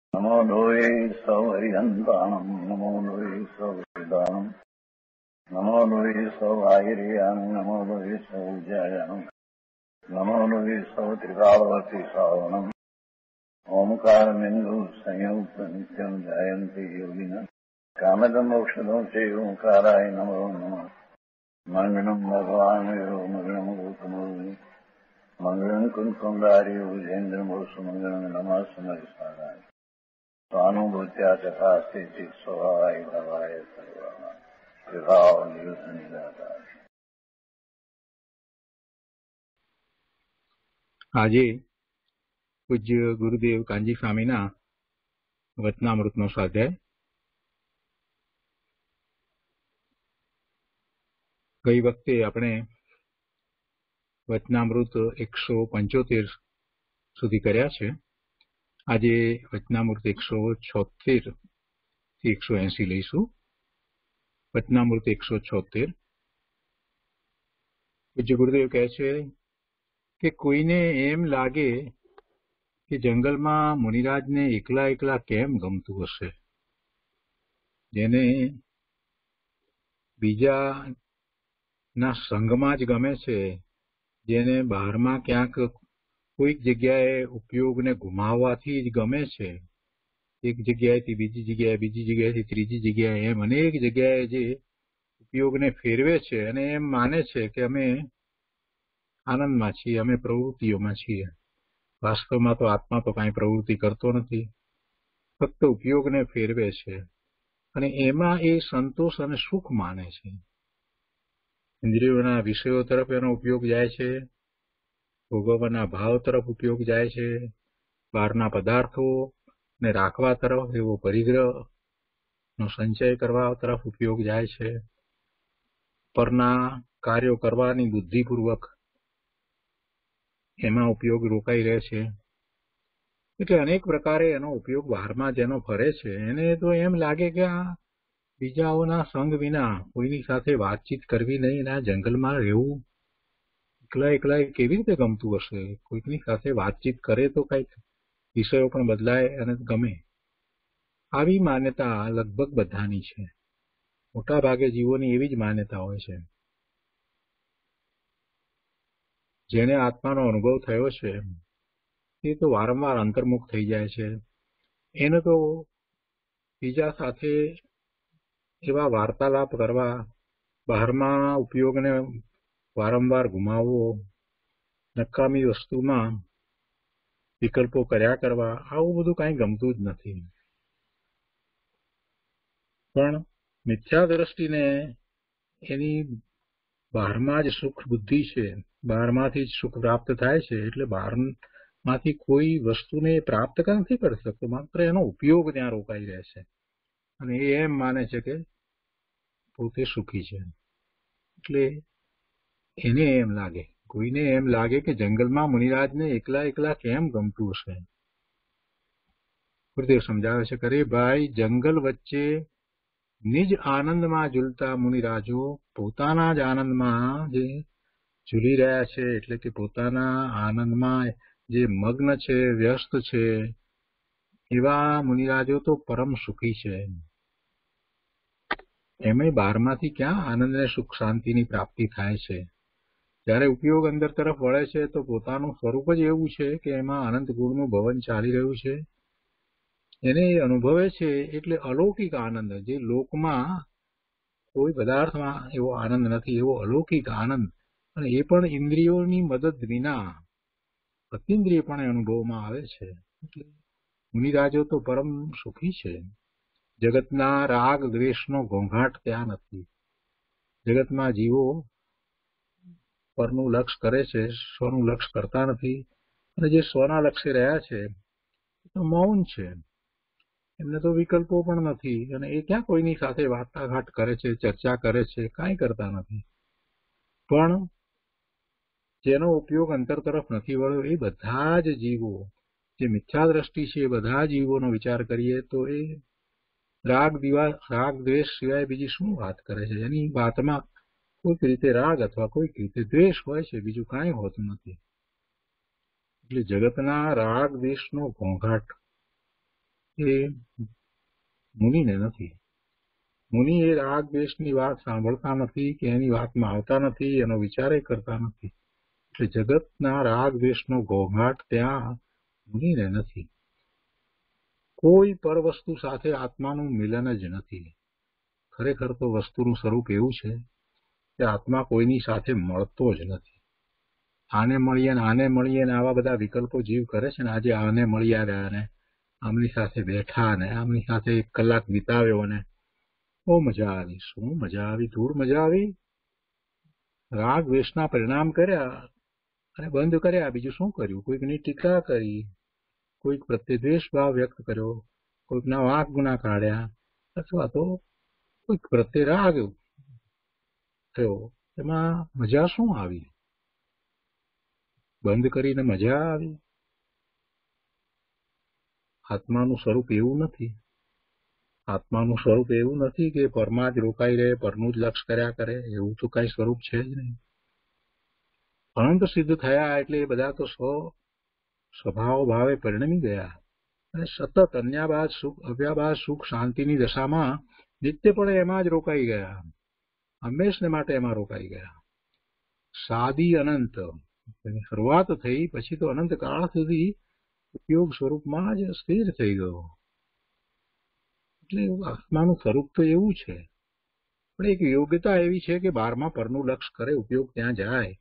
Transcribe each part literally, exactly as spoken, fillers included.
नमो लोये सौर्यन्ताणम् नमो लोये सौर्यदानम् नमो लोये सौभागिर्याम् नमो लोये सौजायाम् नमो लोये सौत्रिकावती सावनम् ओंकारमिन्दु संयुक्त नित्यम् जयन्ति योगिनः कामदमोक्षदं चैव ओंकाराय नमो नमः मङ्गलम् भगवान् विरो मङ्गलम् गौतमोऽग्नि मङ्गलम् कुन्कुण्डारि भुजेन्द्रमोसु मङ्गलम् नमः समरिसाराय स्वानुभूत्या तथा स्थिति स्वभावाय भवाय सर्वाः विभाव निदाता। આજે પૂજ્ય ગુરુદેવ કાંજી સ્વામીના વચનામૃતનો સ્વાધ્યાય. ગઈ વખતે આપણે વચનામૃત એકસો પંચોતેર સુધી કર્યા છે. આજે વચનામૃત એકસો છોતેર થી એકસો એસી લઈશું. વચનામૃત એકસો છોતેર. પૂજ્ય ગુરુદેવ કહે છે કે કોઈને એમ લાગે કે જંગલમાં મુનિરાજને એકલા એકલા કેમ ગમતું હશે, જેને બીજાના સંગમાં જ ગમે છે, જેને બહારમાં ક્યાંક કોઈક જગ્યાએ ઉપયોગને ગુમાવવાથી જ ગમે છે, એક જગ્યાએથી બીજી જગ્યાએ, બીજી જગ્યાએથી ત્રીજી જગ્યાએ, એમ અનેક જગ્યાએ જે ઉપયોગને ફેરવે છે અને એમ માને છે કે અમે આનંદમાં છીએ, અમે પ્રવૃત્તિઓમાં છીએ. વાસ્તવમાં તો આત્મા તો કાંઈ પ્રવૃત્તિ કરતો નથી, ફક્ત ઉપયોગને ફેરવે છે અને એમાં એ સંતોષ અને સુખ માને છે. ઇન્દ્રિયોના વિષયો તરફ એનો ઉપયોગ જાય છે, ભોગવવાના ભાવ તરફ ઉપયોગ જાય છે, બહારના પદાર્થો ને રાખવા તરફ, એવો પરિગ્રહનો સંચય કરવા તરફ ઉપયોગ જાય છે, પરના કાર્યો કરવાની બુદ્ધિપૂર્વક એમાં ઉપયોગ રોકાઈ રહે છે. એટલે અનેક પ્રકારે એનો ઉપયોગ બહારમાં જેનો ફરે છે એને તો એમ લાગે કે આ બીજાઓના સંગ વિના કોઈની સાથે વાતચીત કરવી નહીં, આ જંગલમાં રહેવું એકલા એકલા કેવી રીતે ગમતું હશે. કોઈકની સાથે વાતચીત કરે તો કંઈક વિષયો પણ બદલાય અને ગમે. આવી માન્યતા લગભગ બધાની છે. મોટા ભાગે જીવોની એવી જ માન્યતા હોય છે. જેને આત્માનો અનુભવ થયો છે એ તો વારંવાર અંતર્મુખ થઈ જાય છે. એને તો બીજા સાથે એવા વાર્તાલાપ કરવા, બહારમાં ઉપયોગને વારંવાર ગુમાવવો, નકામી વસ્તુમાં વિકલ્પો કર્યા કરવા, આવું બધું કાંઈ ગમતું જ નથી. પણ મિથ્યા દ્રષ્ટિને એની બહારમાં જ સુખ બુદ્ધિ છે, બહારમાંથી જ સુખ પ્રાપ્ત થાય છે, એટલે બહારમાંથી કોઈ વસ્તુને પ્રાપ્ત નથી કરી શકતો, માત્ર એનો ઉપયોગ ત્યાં રોકાઈ રહે છે અને એ એમ માને છે કે પોતે સુખી છે. એટલે એને એમ લાગે, કોઈને એમ લાગે કે જંગલમાં મુનિરાજને એકલા એકલા કેમ ગમતું હશે. ગુરુદેવ સમજાવે છે, કરે ભાઈ, જંગલ વચ્ચે નિજ આનંદમાં ઝૂલતા મુનિરાજો પોતાના જ આનંદમાં જે ઝૂલી રહ્યા છે, એટલે કે પોતાના આનંદમાં જે મગ્ન છે, વ્યસ્ત છે, એવા મુનિરાજો તો પરમ સુખી છે. એમાં બહારમાંથી ક્યાં આનંદ ને સુખ શાંતિની પ્રાપ્તિ થાય છે. જ્યારે ઉપયોગ અંદર તરફ વળે છે તો પોતાનું સ્વરૂપ જ એવું છે કે એમાં અનંત ગુણનું ભવન ચાલી રહ્યું છે, એને એ અનુભવે છે. એટલે અલૌકિક આનંદ, જે લોકમાં કોઈ પદાર્થમાં એવો આનંદ નથી, એવો અલૌકિક આનંદ, અને એ પણ ઇન્દ્રિયોની મદદ વિના અતિન્દ્રિયપણે અનુભવમાં આવે છે. એટલે મુનિરાજો તો પરમ સુખી છે. જગતના રાગ દ્વેષનો ઘોંઘાટ ત્યાં નથી. જગતમાં જીવો પરનું લક્ષ કરે છે, સ્વનું લક્ષ કરતા નથી, અને જે સ્વના લક્ષ્ય રહ્યા છે તો મૌન છે. એમને તો વિકલ્પો પણ નથી, અને એ ક્યાં કોઈની સાથે વાર્તાઘાટ કરે છે, ચર્ચા કરે છે, કાંઈ કરતા નથી. પણ જેનો ઉપયોગ અંતર તરફ નથી વળ્યો એ બધા જ જીવો, જે મિથ્યા દ્રષ્ટિ છે, એ બધા જીવોનો વિચાર કરીએ તો એ રાગ દિવા રાગ દ્વેષ સિવાય બીજી શું વાત કરે છે. એની વાતમાં કોઈક રીતે રાગ અથવા કોઈક રીતે દ્વેષ હોય છે, બીજું કાંઈ હોતું નથી. એટલે જગતના રાગ દ્વેષનો ઘોંઘાટ એ મુનિને નથી. મુનિ એ રાગ દ્વેષની વાત સાંભળતા નથી કે એની વાતમાં આવતા નથી, એનો વિચાર કરતા નથી. એટલે જગતના રાગ દ્વેષનો ઘોંઘાટ ત્યાં મુનિને નથી. કોઈ પર વસ્તુ સાથે આત્માનું મિલન જ નથી. ખરેખર તો વસ્તુનું સ્વરૂપ એવું છે કે આત્મા કોઈની સાથે મળતો જ નથી. આને મળીએ ને આને મળીએ ને આવા બધા વિકલ્પો જીવ કરે છે ને. આજે આને મળી આવ્યા ને આમની સાથે બેઠા ને આમની સાથે એક કલાક વિતાવ્યો ને બહુ મજા આવી. શું મજા આવી? ધૂળ મજા આવી. રાગ દ્વેષના પરિણામ કર્યા અને બંધ કર્યા. બીજું શું કર્યું? કોઈકની ટીકા કરી, કોઈક પ્રત્યે દ્વેષ ભાવ વ્યક્ત કર્યો, કોઈકના વાંક ગુના કાઢ્યા, અથવા તો કોઈક પ્રત્યે રાગ થયો. એમાં મજા શું આવી? બંધ કરીને મજા આવી? આત્માનું સ્વરૂપ એવું નથી. આત્માનું સ્વરૂપ એવું નથી કે પરમાં જ રોકાઈ રહે, પરનું જ લક્ષ કર્યા કરે. એવું તો કઈ સ્વરૂપ છે જ નહીં. અનંત સિદ્ધ થયા એટલે એ બધા તો સ્વ સ્વભાવ ભાવે પરિણમી ગયા અને સતત અન્યાબાદ સુખ અવ્યાબાદ સુખ શાંતિની દશામાં નિત્યપણે એમાં જ રોકાઈ ગયા. હંમેશને માટે એમાં રોકાઈ ગયા. સાદી અનંત એની શરૂઆત થઈ, પછી તો અનંત કાળ સુધી ઉપયોગ સ્વરૂપમાં જ સ્થિર થઈ ગયો. એટલે આત્માનું સ્વરૂપ તો એવું છે, પણ એક યોગ્યતા એવી છે કે બારમાં પરનું લક્ષ કરે, ઉપયોગ ત્યાં જાય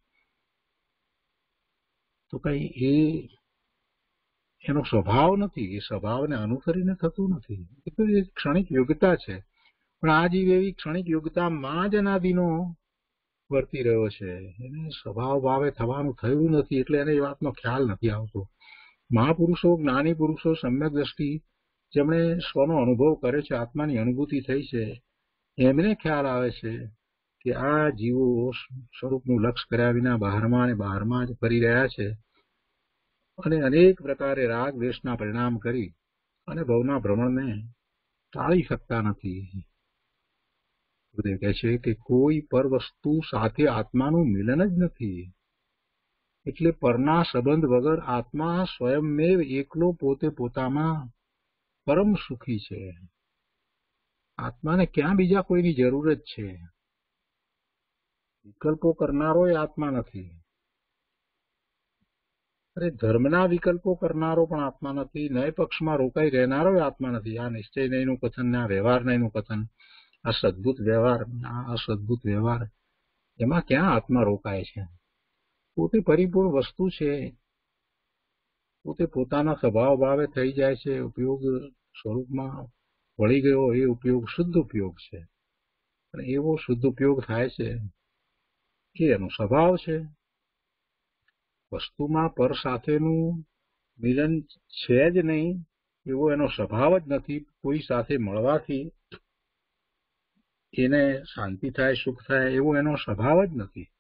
તો કઈ એ એનો સ્વભાવ નથી. એ સ્વભાવને અનુસરીને થતું નથી. એ તો એક ક્ષણિક યોગ્યતા છે. પણ આ જીવ એવી ક્ષણિક યોગ્યતામાં જ અનાદિનો વર્તી રહ્યો છે. એને સ્વભાવ ભાવે થવાનું થયું નથી. એટલે એને એ વાતનો ખ્યાલ નથી આવતો. મહાપુરુષો, જ્ઞાની પુરુષો, સમ્યક દ્રષ્ટિ જેમણે સ્વનો અનુભવ કરે છે, આત્માની અનુભૂતિ થઈ છે, એમને ખ્યાલ આવે છે કે આ જીવો સ્વરૂપનું લક્ષ કર્યા વિના બહારમાં અને બહારમાં જ ફરી રહ્યા છે અને અનેક પ્રકારે રાગ દ્વેષના પરિણામ કરી અને ભવના ભ્રમણને ટાળી શકતા નથી. કહે છે કે કોઈ પર વસ્તુ સાથે આત્માનું મિલન જ નથી. એટલે પરના સંબંધ વગર આત્મા સ્વયંમેવ એકલો પોતે પોતામાં પરમ સુખી છે. આત્માને ક્યાં બીજા કોઈની જરૂર જ છે? વિકલ્પો કરનારો એ આત્મા નથી. અરે ધર્મના વિકલ્પો કરનારો પણ આત્મા નથી. ન્યાય પક્ષમાં રોકાઈ રહેનારો એ આત્મા નથી. આ નિશ્ચય નહીંનું કથન ને આ વ્યવહાર નહીંનું કથન, આ સદભૂત વ્યવહાર, આ અસદભૂત વ્યવહાર, એમાં ક્યાં આત્મા રોકાય છે? પોતે પરિપૂર્ણ વસ્તુ છે. પોતે પોતાના સ્વભાવ ભાવે થઈ જાય છે. ઉપયોગ સ્વરૂપમાં વળી ગયો એ ઉપયોગ શુદ્ધ ઉપયોગ છે. અને એવો શુદ્ધ ઉપયોગ થાય છે કે એનો સ્વભાવ છે. વસ્તુમાં પર સાથેનું મિલન છે જ નહીં, એવો એનો સ્વભાવ જ નથી. કોઈ સાથે મળવાથી એને શાંતિ થાય, સુખ થાય, એવો એનો સ્વભાવ જ નથી.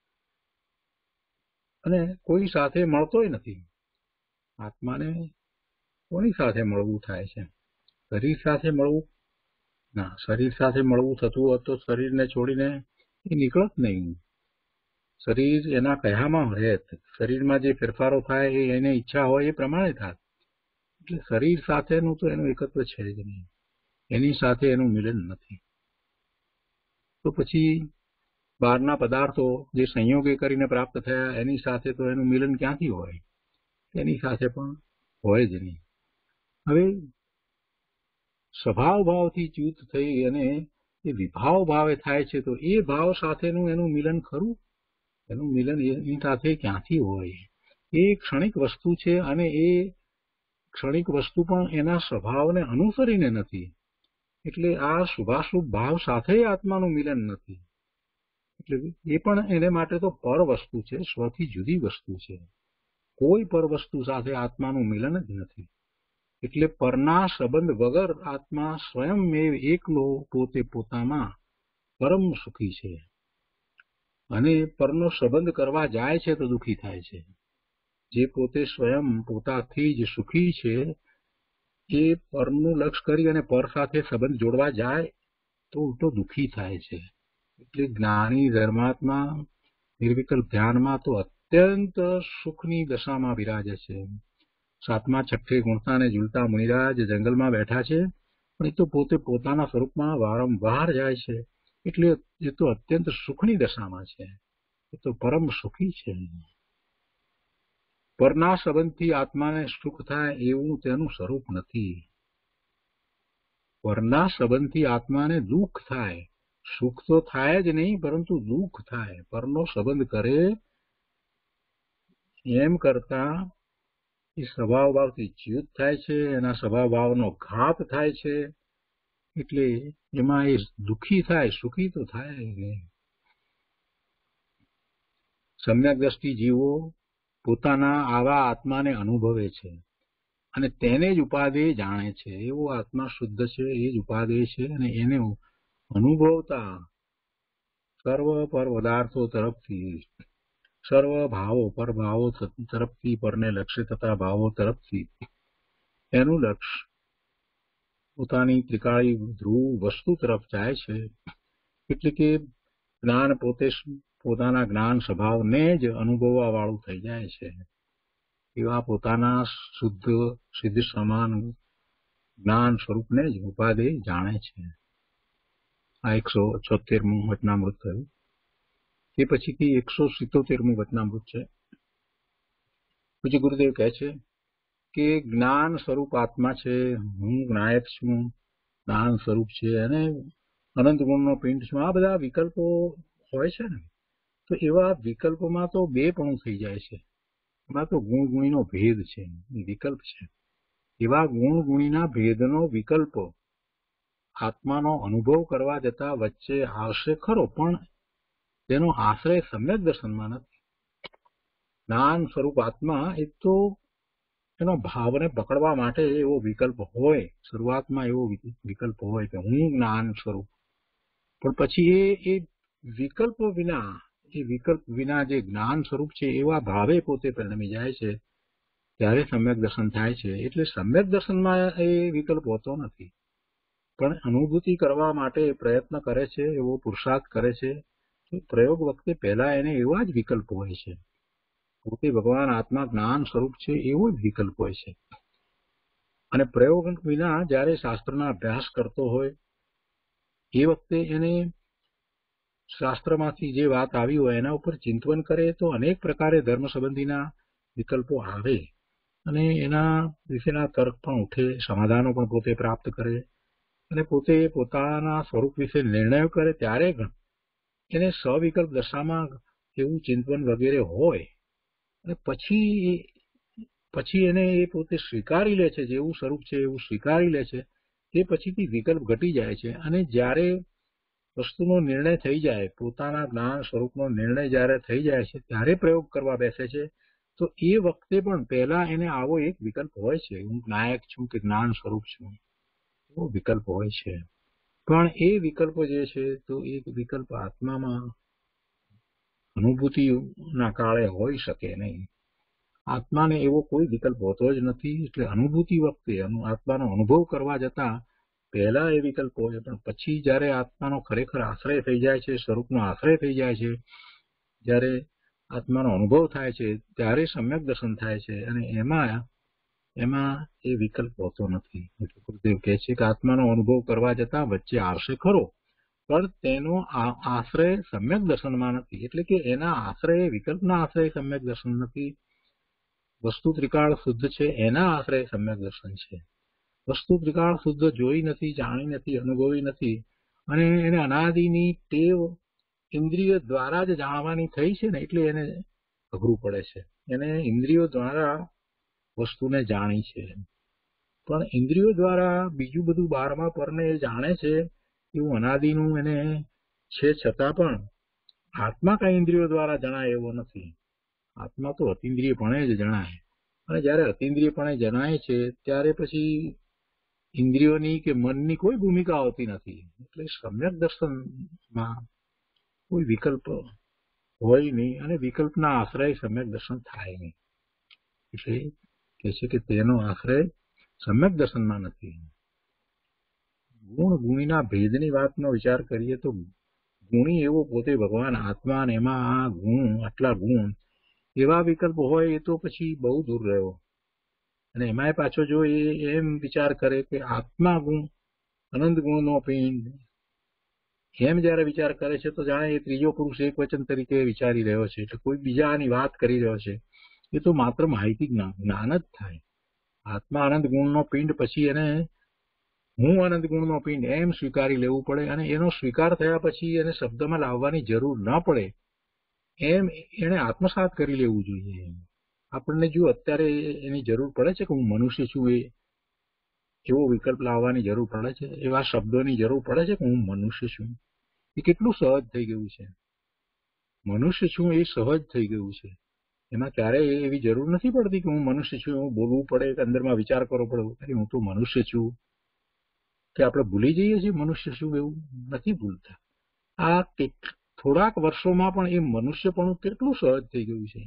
અને કોઈ સાથે મળતોય નથી. આત્માને કોની સાથે મળવું થાય છે? શરીર સાથે મળવું? ના, શરીર સાથે મળવું થતું હોત તો શરીરને છોડીને એ નીકળત નહીં. શરીર એના કયામાં રહેત. શરીરમાં જે ફેરફારો થાય એ એને ઈચ્છા હોય એ પ્રમાણે થાય. એટલે શરીર સાથેનું તો એનું એકત્વ છે જ નહીં. એની સાથે એનું મિલન નથી. તો પછી બહારના પદાર્થો જે સંયોગે કરીને પ્રાપ્ત થયા એની સાથે તો એનું મિલન ક્યાંથી હોય? એની સાથે પણ હોય જ નહીં. હવે સ્વભાવ ભાવથી ચ્યુત થઈ અને એ વિભાવ ભાવે થાય છે, તો એ ભાવ સાથેનું એનું મિલન ખરું? એનું મિલન એની સાથે ક્યાંથી હોય? એ ક્ષણિક વસ્તુ છે અને એ ક્ષણિક વસ્તુ પણ એના સ્વભાવને અનુસરીને નથી. એટલે આ શુભાશુભ ભાવ સાથે આત્માનું મિલન નથી. એટલે એ પણ એને માટે તો પર વસ્તુ છે, સ્વથી જુદી વસ્તુ છે. કોઈ પર વસ્તુ સાથે આત્માનું મિલન જ નથી. એટલે પરના સંબંધ વગર આત્મા સ્વયંમેવ એકલો પોતે પોતામાં પરમ સુખી છે. અને પરનો સંબંધ કરવા જાય છે તો દુઃખી થાય છે. જે પોતે સ્વયં પોતાથી જ સુખી છે એ પરનું લક્ષ કરી અને પર સાથે સંબંધ જોડવા જાય તો તો દુઃખી થાય છે. એટલે જ્ઞાની ધર્માત્મા નિર્વિકલ્પ ધ્યાનમાં તો અત્યંત સુખની દશામાં બિરાજે છે. સાતમા છઠ્ઠે ગુણતા ને ઝૂલતા મુનિરાજ જંગલમાં બેઠા છે, પણ એ તો પોતે પોતાના સ્વરૂપમાં વારંવાર જાય છે, એટલે એ તો અત્યંત સુખની દશામાં છે, એ તો પરમ સુખી છે. પરના સંબંધથી આત્માને સુખ થાય એવું તેનું સ્વરૂપ નથી. પરના સંબંધથી આત્માને દુઃખ થાય, સુખ તો થાય જ નહીં પરંતુ દુઃખ થાય. પરનો સંબંધ કરે એમ કરતા એ સ્વભાવ ભાવથી ચ્યુત થાય છે, એના સ્વભાવ ભાવનો ઘાત થાય છે, એટલે એમાં એ દુઃખી થાય, સુખી તો થાય નહીં. સમ્યક દ્રષ્ટિ જીવો પોતાના આવા આત્માને અનુભવે છે અને તેને જ ઉપાદેય જાણે છે. એવો આત્મા શુદ્ધ છે, એ જ ઉપાદેય છે, અને એને અનુભવતા સર્વ પર પદાર્થો તરફથી, સર્વ ભાવો પર ભાવો તરફથી, પરને લક્ષ્ય થતા ભાવો તરફથી એનું લક્ષ્ય પોતાની ત્રિકાળી ધ્રુવ વસ્તુ તરફ જાય છે. એટલે કે જ્ઞાન પોતે પોતાના જ્ઞાન સ્વભાવને જ અનુભવવા વાળું થઈ જાય છે. એવા પોતાના શુદ્ધ સિદ્ધ સમાન જ્ઞાન સ્વરૂપને જ ઉપાદેય જાણે છે. આ એકસો છોતેરમું વચનામૃત થયું. તે પછીથી એકસો સિત્તોતેરમું વચનામૃત છે. પછી ગુરુદેવ કહે છે કે જ્ઞાન સ્વરૂપ આત્મા છે, હું જ્ઞાયક છું, જ્ઞાન સ્વરૂપ છે અને અનંત ગુણનો પિંડ છું. આ બધા વિકલ્પો હોય છે ને, તો એવા વિકલ્પોમાં તો બે પણ થઈ જાય છે. એમાં તો ગુણ ગુણીનો ભેદ છે, વિકલ્પ છે. એવા ગુણ ગુણીના ભેદનો વિકલ્પ આત્માનો અનુભવ કરવા જતા વચ્ચે આવશે ખરો, પણ તેનો આશ્રય સમ્યક દર્શનમાં નથી. જ્ઞાન સ્વરૂપ આત્મા એ તો એનો ભાવને પકડવા માટે એવો વિકલ્પ હોય, શરૂઆતમાં એવો વિકલ્પ હોય કે હું જ્ઞાન સ્વરૂપ, પણ પછી એ એ વિકલ્પ વિના એ વિકલ્પ વિના જે જ્ઞાન સ્વરૂપ છે એવા ભાવે પોતે પરિણમી જાય છે, ત્યારે સમ્યક દર્શન થાય છે. એટલે સમ્યક દર્શનમાં એ વિકલ્પ હોતો નથી, પણ અનુભૂતિ કરવા માટે પ્રયત્ન કરે છે, એવો પુરુષાર્થ કરે છે. પ્રયોગ વખતે પહેલા એને એવા જ વિકલ્પ હોય છે. પોતે ભગવાન આત્મા જ્ઞાન સ્વરૂપ છે એવો જ વિકલ્પ હોય છે. અને પ્રયોગ વિના જયારે શાસ્ત્રના અભ્યાસ કરતો હોય એ વખતે એને શાસ્ત્રમાંથી જે વાત આવી હોય એના ઉપર ચિંતન કરે તો અનેક પ્રકારે ધર્મ સંબંધીના વિકલ્પો આવે અને એના વિશેના તર્ક પણ ઉઠે, સમાધાનો પણ પોતે પ્રાપ્ત કરે અને પોતે પોતાના સ્વરૂપ વિશે નિર્ણયો કરે. ત્યારે એને સવિકલ્પ દશામાં એવું ચિંતન વગેરે હોય અને પછી પછી એને એ પોતે સ્વીકારી લે છે, જેવું સ્વરૂપ છે એવું સ્વીકારી લે છે. તે પછીથી વિકલ્પ ઘટી જાય છે અને જ્યારે વસ્તુનો નિર્ણય થઈ જાય, પોતાના જ્ઞાન સ્વરૂપનો નિર્ણય જ્યારે થઈ જાય છે, ત્યારે પ્રયોગ કરવા બેસે છે. તો એ વખતે પણ પહેલા એને આવો એક વિકલ્પ હોય છે, હું નાયક છું કે જ્ઞાન સ્વરૂપ છું, એવો વિકલ્પ હોય છે. પણ એ વિકલ્પો જે છે તો એ વિકલ્પ આત્મામાં અનુભૂતિના કાળે હોઈ શકે નહીં. આત્માને એવો કોઈ વિકલ્પ હોતો જ નથી. એટલે અનુભૂતિ વખતે આત્માનો અનુભવ કરવા જતા પહેલા એ વિકલ્પ હોય, પણ પછી જયારે આત્માનો ખરેખર આશ્રય થઈ જાય છે, સ્વરૂપનો આશ્રય થઈ જાય છે, જયારે આત્માનો અનુભવ થાય છે, ત્યારે સમ્યક દર્શન થાય છે અને એમાં એમાં એ વિકલ્પ હોતો નથી. એટલે ગુરુદેવ કહે છે કે આત્માનો અનુભવ કરવા જતા વચ્ચે આવશે ખરો, પણ તેનો આશ્રય સમ્યક દર્શનમાં નથી. એટલે કે એના આશ્રય વિકલ્પના આશ્રય સમ્યક દર્શન નથી. વસ્તુ ત્રિકાળ શુદ્ધ છે એના આશ્રય સમ્યક દર્શન છે. વસ્તુ ત્રિકાળ શુદ્ધ જોઈ નથી, જાણી નથી, અનુભવી નથી અને એને અનાદિની ટેવ ઇન્દ્રિય દ્વારા જ જાણવાની થઈ છે ને, એટલે એને અઘરું પડે છે. એને ઇન્દ્રિયો દ્વારા વસ્તુને જાણી છે, પણ ઇન્દ્રિયો દ્વારા બીજું બધું બારમા પરને એ જાણે છે એવું અનાદિનું એને છે, છતાં પણ આત્મા કઈ ઇન્દ્રિયો દ્વારા જણાય એવો નથી. આત્મા તો અતિન્દ્રિયપણે જ જણાય અને જયારે અતિન્દ્રિયપણે જણાય છે ત્યારે પછી ઇન્દ્રિયોની કે મનની કોઈ ભૂમિકા હોતી નથી. એટલે સમ્યક દર્શનમાં કોઈ વિકલ્પ હોય નહીં અને વિકલ્પના આશ્રય સમ્યક દર્શન થાય નહીં. એટલે કહે છે કે તેનો આશ્રય સમ્યક દર્શનમાં નથી. ગુણ ગુણીના ભેદની વાતનો વિચાર કરીએ તો ગુણી એવો પોતે ભગવાન આત્મા અને એમાં આ ગુણ, આટલા ગુણ, એવા વિકલ્પ હોય એ તો પછી બહુ દૂર રહ્યો. અને એમાંય પાછો જો એ એમ વિચાર કરે કે આત્મા ગુણ અનંત ગુણનો પિંડ, એમ જયારે વિચાર કરે છે તો જાણે એ ત્રીજો પુરુષ એક વચન તરીકે વિચારી રહ્યો છે, એટલે કોઈ બીજાની વાત કરી રહ્યો છે. એ તો માત્ર માહિતી જ્ઞાન જ્ઞાન જ થાય. આત્મા અનંત ગુણનો પિંડ પછી એને હું અનંત ગુણનો પિંડ એમ સ્વીકારી લેવું પડે, અને એનો સ્વીકાર થયા પછી એને શબ્દમાં લાવવાની જરૂર ન પડે એમ એને આત્મસાત કરી લેવું જોઈએ. આપણને જો અત્યારે એની જરૂર પડે છે કે હું મનુષ્ય છું, એ એવો વિકલ્પ લાવવાની જરૂર પડે છે, એવા શબ્દોની જરૂર પડે છે કે હું મનુષ્ય છું. એ કેટલું સહજ થઈ ગયું છે. મનુષ્ય છું એ સહજ થઈ ગયું છે. એમાં ક્યારેય એવી જરૂર નથી પડતી કે હું મનુષ્ય છું, હું બોલવું પડે કે અંદરમાં વિચાર કરવો પડે હું તો મનુષ્ય છું. કે આપણે ભૂલી જઈએ છીએ મનુષ્ય શું, એવું નથી ભૂલતા. આ થોડાક વર્ષોમાં પણ એ મનુષ્યપણું કેટલું સહજ થઈ ગયું છે.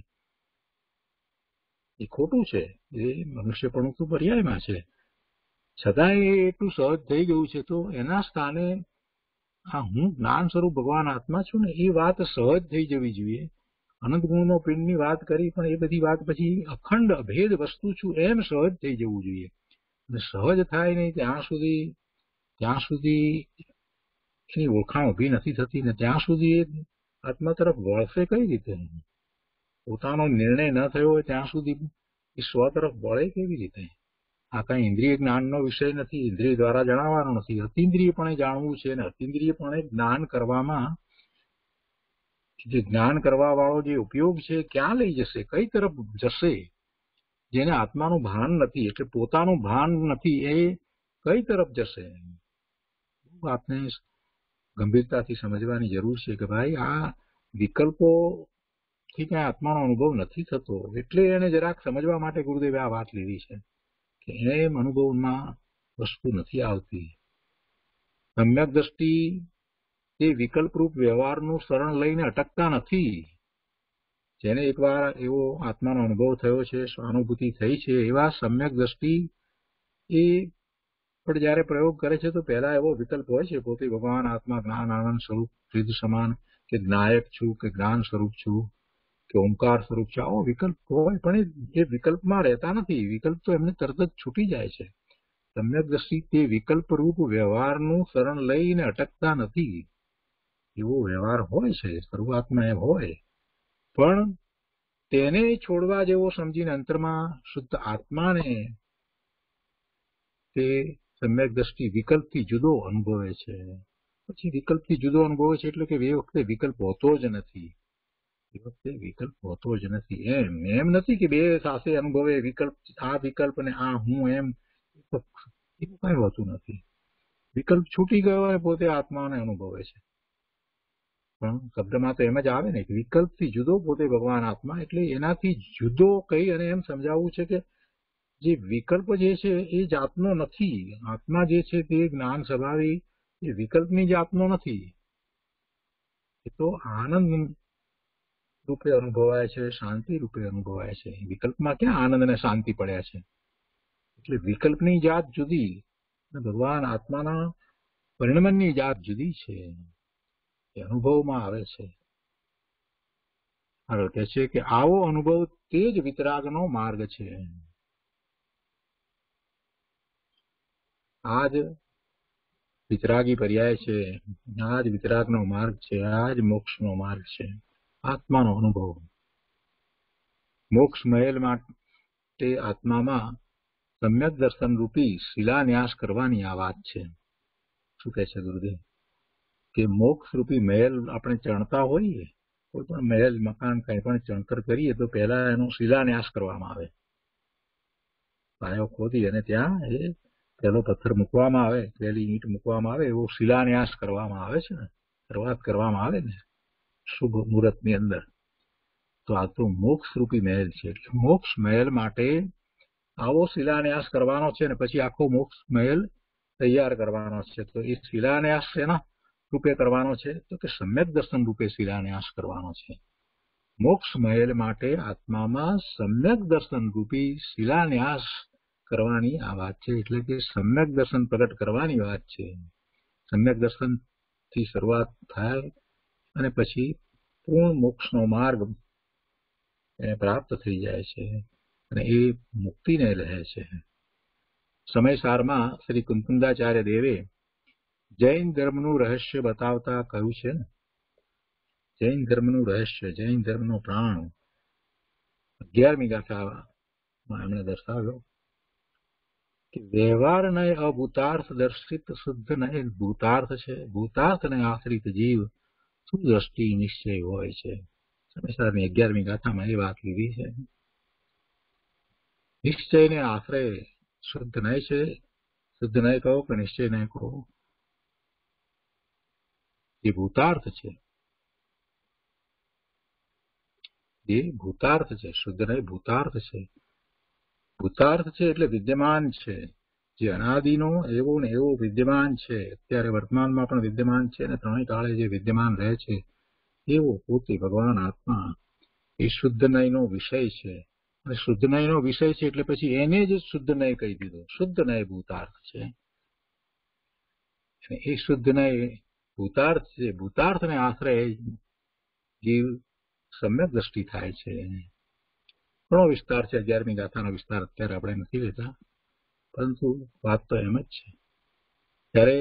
એ ખોટું છે, એ મનુષ્યપણું તો પર્યાયમાં છે, છતાંય એ એટલું સહજ થઈ ગયું છે. તો એના સ્થાને આ હું જ્ઞાન સ્વરૂપ ભગવાન આત્મા છું ને, એ વાત સહજ થઈ જવી જોઈએ. અનંત ગુણનો પિંડની વાત કરી, પણ એ બધી વાત પછી અખંડ અભેદ વસ્તુ છું એમ સહજ થઈ જવું જોઈએ. અને સહજ થાય નહીં ત્યાં સુધી ત્યાં સુધી એની ઓળખાણ ઉભી નથી થતી ને ત્યાં સુધી એ આત્મા તરફ વળશે કઈ રીતે? પોતાનો નિર્ણય ન થયો હોય ત્યાં સુધી એ સ્વ તરફ વળે કેવી રીતે? આ કઈ ઇન્દ્રિય જ્ઞાનનો વિષય નથી, ઇન્દ્રિય દ્વારા જણાવવાનો નથી. અતિન્દ્રિયપણે જાણવું છે, અને અતિન્દ્રિયપણે જ્ઞાન કરવામાં જે જ્ઞાન કરવા વાળો જે ઉપયોગ છે ક્યાં લઈ જશે, કઈ તરફ જશે? જેને આત્માનું ભાન નથી, એટલે પોતાનું ભાન નથી, એ કઈ તરફ જશે? આપને ગંભીરતાથી સમજવાની જરૂર છે કે ભાઈ આ વિકલ્પો થી કઈ આત્માનો અનુભવ નથી થતો. એટલે એને જરાક સમજવા માટે ગુરુદેવે આ વાત લીધી છે કે એમ અનુભવમાં વસ્તુ નથી આવતી. સમ્યક દ્રષ્ટિ એ વિકલ્પરૂપ વ્યવહારનું શરણ લઈને અટકતા નથી. જેને એકવાર એવો આત્માનો અનુભવ થયો છે, સ્વાનુભૂતિ થઈ છે, એવા સમ્યક દ્રષ્ટિ એ પણ જયારે પ્રયોગ કરે છે તો પહેલા એવો વિકલ્પ હોય છે, પોતે ભગવાન આત્મા જ્ઞાન આનંદ સ્વરૂપ સિદ્ધ સમાન, કે જ્ઞાયક છું, કે જ્ઞાન સ્વરૂપ છું, કે ઓમકાર સ્વરૂપ છે, આવો વિકલ્પ હોય. પણ એ વિકલ્પમાં રહેતા નથી. વિકલ્પ તો એમને તરત જ છૂટી જાય છે. સમ્યક દ્રષ્ટિ તે વિકલ્પ રૂપ વ્યવહારનું શરણ લઈને અટકતા નથી. એવો વ્યવહાર હોય છે શરૂઆતમાં, એમ હોય, પણ તેને છોડવા જેવો સમજીને અંતરમાં શુદ્ધ આત્માને તે સમ્યક દ્રષ્ટિ વિકલ્પથી જુદો અનુભવે છે. પછી વિકલ્પથી જુદો અનુભવે છે એટલે કે એ વખતે વિકલ્પ હોતો જ નથી. એ વખતે વિકલ્પ હોતો જ નથી. એમ એમ નથી કે બે સાથે અનુભવે વિકલ્પ, આ વિકલ્પ ને આ હું, એમ એવું કઈ હોતું નથી. વિકલ્પ છૂટી ગયો અને પોતે આત્માને અનુભવે છે. પણ શબ્દમાં તો એમ જ આવે ને કે વિકલ્પથી જુદો પોતે ભગવાન આત્મા. એટલે એનાથી જુદો કહી અને એમ સમજાવવું છે કે જે વિકલ્પ જે છે એ જાતનો નથી. આત્મા જે છે તે જ્ઞાન સ્વભાવી એ વિકલ્પની જાતનો નથી. એ તો આનંદ રૂપે અનુભવાય છે, શાંતિ રૂપે અનુભવાય છે. વિકલ્પમાં ક્યાં આનંદ અને શાંતિ પડ્યા છે? એટલે વિકલ્પની જાત જુદી, ભગવાન આત્માના પરિણમનની જાત જુદી છે. એ અનુભવમાં આવે છે. આગળ કહે છે કે આવો અનુભવ તે જ વિતરાગનો માર્ગ છે. આ જ વિતરાગી પર્યાય છે, આ જ વિતરાગનો માર્ગ છે, આ જ મોક્ષનો માર્ગ છે. આત્માનો અનુભવ. મોક્ષ મહેલ માટે આત્મામાં સમ્યક દર્શન રૂપી શિલાન્યાસ કરવાની આ વાત છે. શું કહે છે ગુરુદેવ? કે મોક્ષ રૂપી મહેલ આપણે ચણતા હોઈએ, કોઈ પણ મહેલ, મકાન કંઈ પણ ચણતર કરીએ તો પહેલા એનો શિલાન્યાસ કરવામાં આવે. પાયો ખોદી અને ત્યાં એ પહેલો પથ્થર મૂકવામાં આવે, પહેલી ઈંટ મૂકવામાં આવે, એવો શિલાન્યાસ કરવામાં આવે છે ને, શરૂઆત કરવામાં આવે ને શુભ મુહૂર્તની અંદર. તો આ તો મોક્ષ રૂપી મહેલ છે. એટલે મોક્ષ મહેલ માટે આવો શિલાન્યાસ કરવાનો છે ને પછી આખો મોક્ષ મહેલ તૈયાર કરવાનો છે. તો એ શિલાન્યાસ એના રૂપે કરવાનો છે તો કે સમ્યક દર્શન રૂપે શિલાન્યાસ કરવાનો છે. મોક્ષ મહેલ માટે આત્મામાં સમ્યક દર્શન રૂપી શિલાન્યાસ કરવાની આ વાત છે. એટલે કે સમ્યક દર્શન પ્રગટ કરવાની વાત છે. સમ્યક દર્શન થી શરૂઆત થાય અને પછી પૂર્ણ મોક્ષનો માર્ગ એને પ્રાપ્ત થઈ જાય છે. અને એ મુક્તિને રહે છે. સમયસારમાં શ્રી કુંકુંદાચાર્ય દેવે જૈન ધર્મનું રહસ્ય બતાવતા કહ્યું છે ને, જૈન ધર્મનું રહસ્ય, જૈન ધર્મનો પ્રાણ અગિયારમી ગાથામાં એમણે દર્શાવ્યો કે વ્યવહાર નય અભૂતાર્થ દર્શિત શુદ્ધ નય ભૂતાર્થ છે, ભૂતાર્થને આશ્રિત જીવ સુદ્રષ્ટિ નિશ્ચય હોય છે. સમયસારની અગિયારમી ગાથામાં એ વાત લીધી છે. નિશ્ચયને આશ્રય શુદ્ધ નય છે, શુદ્ધ નય કહો કે નિશ્ચય નય કહો, જે ભૂતાર્થ છે, જે ભૂતાર્થ છે, શુદ્ધ નય ભૂતાર્થ છે. ભૂતાર્થ છે એટલે વિદ્યમાન છે, જે અનાદિનો એવો ને એવો વિદ્યમાન છે, અત્યારે વર્તમાનમાં પણ વિદ્યમાન છે અને ત્રણેય કાળે જે વિદ્યમાન રહે છે એવો પોતે ભગવાન આત્મા એ શુદ્ધ નયનો વિષય છે. અને શુદ્ધ નયનો વિષય છે એટલે પછી એને જ શુદ્ધ નય કહી દીધો. શુદ્ધ નય ભૂતાર્થ છે અને એ શુદ્ધ નય ભૂતાર્થ છે. ભૂતાર્થને આશ્રય જીવ સમ્યક દ્રષ્ટિ થાય છે. ઘણો વિસ્તાર છે, અગિયારમી ગાથાનો વિસ્તાર અત્યારે આપણે નથી લેતા, પરંતુ વાત તો એમ જ છે. ત્યારે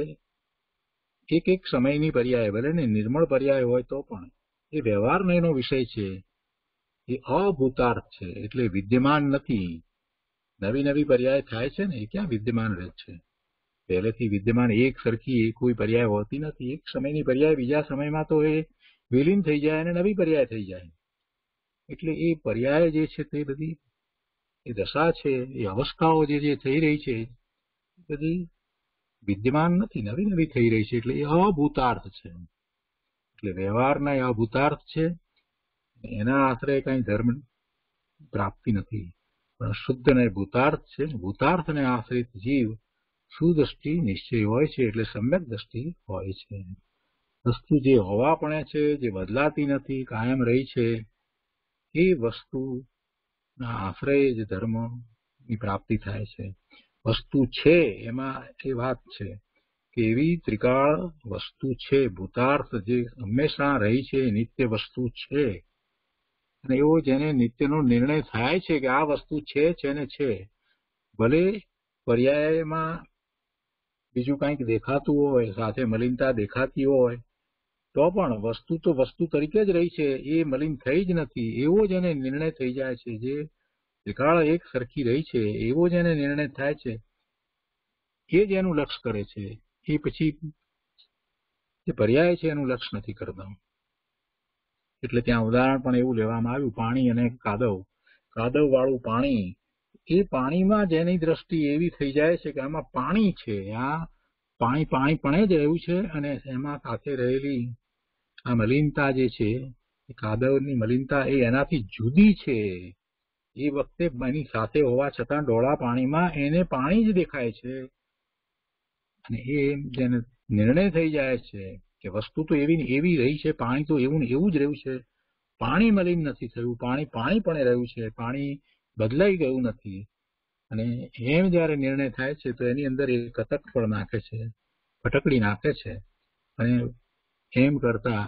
એક એક સમયની પર્યાય, ભલે ને નિર્મળ પર્યાય હોય તો પણ એ વ્યવહાર નયનો વિષય છે, એ અભૂતાર્થ છે એટલે વિદ્યમાન નથી. નવી નવી પર્યાય થાય છે ને એ ક્યાં વિદ્યમાન રહે છે? પહેલેથી વિદ્યમાન એક સરખી એ કોઈ પર્યાય હોતી નથી. એક સમયની પર્યાય બીજા સમયમાં તો એ વિલીન થઈ જાય અને નવી પર્યાય થઈ જાય. એટલે એ પર્યાય જે છે તે બધી એ દશા છે, એ અવસ્થાઓ જે જે થઈ રહી છે એ બધી વિદ્યમાન નથી, નવી નવી થઈ રહી છે. એટલે એ અભૂતાર્થ છે. એટલે વ્યવહારના અભૂતાર્થ છે, એના આશ્રય કઈ ધર્મ પ્રાપ્તિ નથી, પણ શુદ્ધ ને ભૂતાર્થ છે. ભૂતાર્થને આશ્રિત જીવ સુદ્રષ્ટિ નિશ્ચય હોય છે એટલે સમ્યક દ્રષ્ટિ હોય છે. વસ્તુ જે હોવાપણે છે, જે બદલાતી નથી, કાયમ રહી છે, એ વસ્તુના આશ્રય જ ધર્મની પ્રાપ્તિ થાય છે. વસ્તુ છે એમાં એ વાત છે કે એવી ત્રિકાળ વસ્તુ છે, ભૂતાર્થ જે હંમેશા રહી છે, નિત્ય વસ્તુ છે. અને એવો જેને નિત્યનો નિર્ણય થાય છે કે આ વસ્તુ છે છે ને છે, ભલે પર્યાયમાં બીજું કંઈક દેખાતું હોય, સાથે મલિનતા દેખાતી હોય, તો પણ વસ્તુ તો વસ્તુ તરીકે જ રહી છે, એ મલિન થઈ જ નથી. એવો જેને નિર્ણય થઈ જાય છે, જે ત્રિકાળ એક સરખી રહી છે, એવો જેને નિર્ણય થાય છે, એ જ એનું લક્ષ્ય કરે છે. એ પછી જે પર્યાય છે એનું લક્ષ્ય નથી કરતા. એટલે ત્યાં ઉદાહરણ પણ એવું લેવામાં આવ્યું, પાણી અને કાદવ. કાદવ વાળું પાણી, એ પાણીમાં જેની દ્રષ્ટિ એવી થઈ જાય છે કે આમાં પાણી છે, આ પાણી પાણી પણ જ રહ્યું છે, અને એમાં સાથે રહેલી આ મલિનતા જે છે, એ કાદવની મલિનતા એ એનાથી જુદી છે. એ વખતે એની સાથે હોવા છતાં ડોળા પાણીમાં એને પાણી જ દેખાય છે. અને એ જેને નિર્ણય થઈ જાય છે કે વસ્તુ તો એવી એવી રહી છે, પાણી તો એવું ને એવું જ રહ્યું છે, પાણી મલિન નથી થયું, પાણી પાણી પણ રહ્યું છે, પાણી બદલાઈ ગયું નથી. અને એમ જયારે નિર્ણય થાય છે તો એની અંદર એ કતક ફળ નાખે છે, ફટકડી નાખે છે. અને એમ કરતા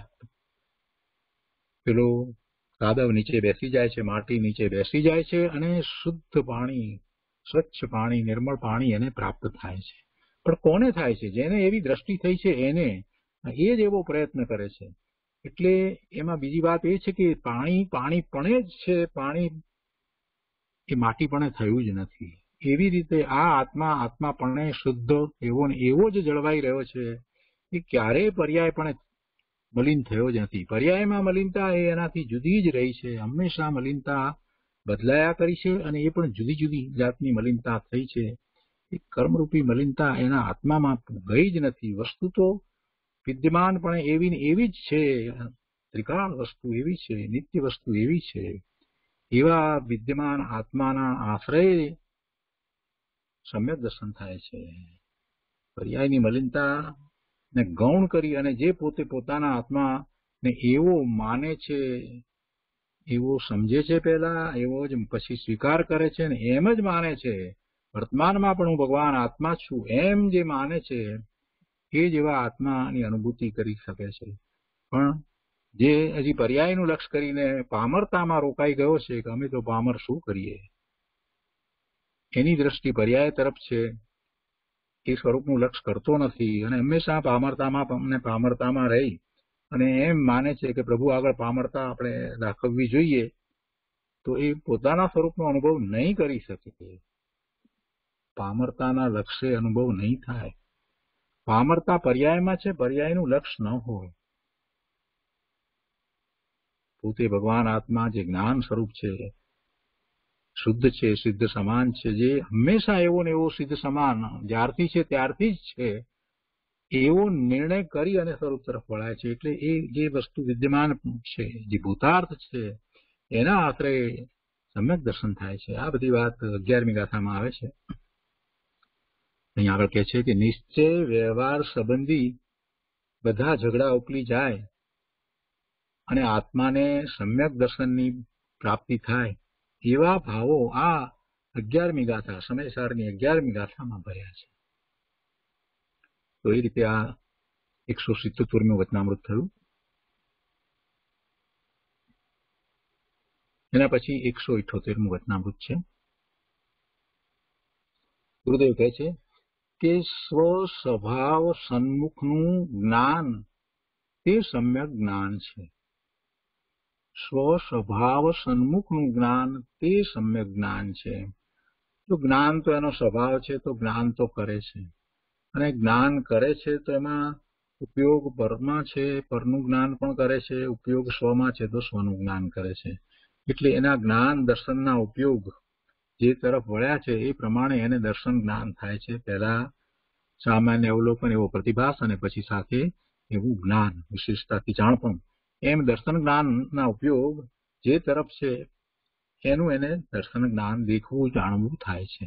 પેલો કાદવ નીચે બેસી જાય છે, માટી નીચે બેસી જાય છે, અને શુદ્ધ પાણી, સ્વચ્છ પાણી, નિર્મળ પાણી એને પ્રાપ્ત થાય છે. પણ કોને થાય છે? જેને એવી દ્રષ્ટિ થઈ છે એને. એ જ એવો પ્રયત્ન કરે છે. એટલે એમાં બીજી વાત એ છે કે પાણી પાણી પણ જ છે, પાણી એ માટી પણ થયું જ નથી. એવી રીતે આ આત્મા આત્મા પણ શુદ્ધ એવો ને એવો જ જળવાઈ રહ્યો છે. એ ક્યારેય પર્યાય પણ મલિન થયો જ નથી. પર્યાયમાં મલિનતા એ એનાથી જુદી જ રહી છે. હંમેશા મલિનતા બદલાયા કરી છે, અને એ પણ જુદી જુદી જાતની મલિનતા થઈ છે. એ કર્મરૂપી મલિનતા એના આત્મામાં ગઈ જ નથી. વસ્તુ તો વિદ્યમાન પણ એવી ને એવી જ છે, ત્રિકાળ વસ્તુ એવી છે, નિત્ય વસ્તુ એવી છે. એવા વિદ્યમાન આત્માના આશ્રય સમ્યક દર્શન થાય છે. પર્યાયની મલિનતા ને ગૌણ કરી અને જે પોતે પોતાના આત્મા ને એવો માને છે, એવો સમજે છે, પહેલા એવો જ પછી સ્વીકાર કરે છે, ને એમ જ માને છે, વર્તમાનમાં પણ હું ભગવાન આત્મા છું એમ જે માને છે, એ જ એવા આત્માની અનુભૂતિ કરી શકે છે. પણ જે હજી પર્યાયનું લક્ષ્ય કરીને પામરતામાં રોકાઈ ગયો છે કે અમે તો પામર શું કરીએ, એની દ્રષ્ટિ પર્યાય તરફ છે, એ સ્વરૂપનું લક્ષ કરતો નથી અને હંમેશા પામરતામાં ને પામરતામાં રહી અને એમ માને છે કે પ્રભુ આગળ પામરતા આપણે દાખવવી જોઈએ, તો એ પોતાના સ્વરૂપનો અનુભવ નહીં કરી શકે. પામરતાના લક્ષ્ય અનુભવ નહીં થાય. પામરતા પર્યાયમાં છે, પર્યાયનું લક્ષ ન હોય. પોતે ભગવાન આત્મા જે જ્ઞાન સ્વરૂપ છે, શુદ્ધ છે, સિદ્ધ સમાન છે, જે હંમેશા એવો ને એવો સિદ્ધ સમાન જ્યારથી છે ત્યારથી જ છે, એવો નિર્ણય કરી અને સ્વરૂપ તરફ વળાય છે. એટલે એ જે વસ્તુ વિદ્યમાન છે, જે ભૂતાર્થ છે, એના આશરે સમ્યક દર્શન થાય છે. આ બધી વાત અગિયારમી ગાથામાં આવે છે. અહીં આગળ કહે છે કે નિશ્ચય વ્યવહાર સંબંધી બધા ઝઘડા ઉકલી જાય અને આત્માને સમ્યક દર્શનની પ્રાપ્તિ થાય, એવા ભાવો આ અગિયારમી ગાથા, સમયસારની અગિયારમી ગાથામાં ભર્યા છે. તો એ રીતે આ એકસો સિત્તોતેરમું વચનામૃત થયું. એના પછી એકસો ઇઠ્યોતેરમું વચનામૃત છે. ગુરુદેવ કહે છે કે સ્વ સ્વભાવ સન્મુખનું જ્ઞાન તે સમ્યક જ્ઞાન છે. સ્વ સ્વભાવ સન્મુખનું જ્ઞાન તે સમ્યક જ્ઞાન છે. તો જ્ઞાન તો એનો સ્વભાવ છે, તો જ્ઞાન તો કરે છે, અને જ્ઞાન કરે છે તો એમાં ઉપયોગ પરમાં છે, પરનું જ્ઞાન પણ કરે છે, ઉપયોગ સ્વમાં છે તો સ્વનું જ્ઞાન કરે છે. એટલે એના જ્ઞાન દર્શનના ઉપયોગ જે તરફ વળ્યા છે એ પ્રમાણે એને દર્શન જ્ઞાન થાય છે. પહેલા સામાન્ય અવલોકન, એવો પ્રતિભાસ, અને પછી સાથે એવું જ્ઞાન, વિશેષતાથી જાણપણ. એમ દર્શન જ્ઞાનના ઉપયોગ જે તરફ છે એનું એને દર્શન જ્ઞાન દેખવું, જાણવું થાય છે.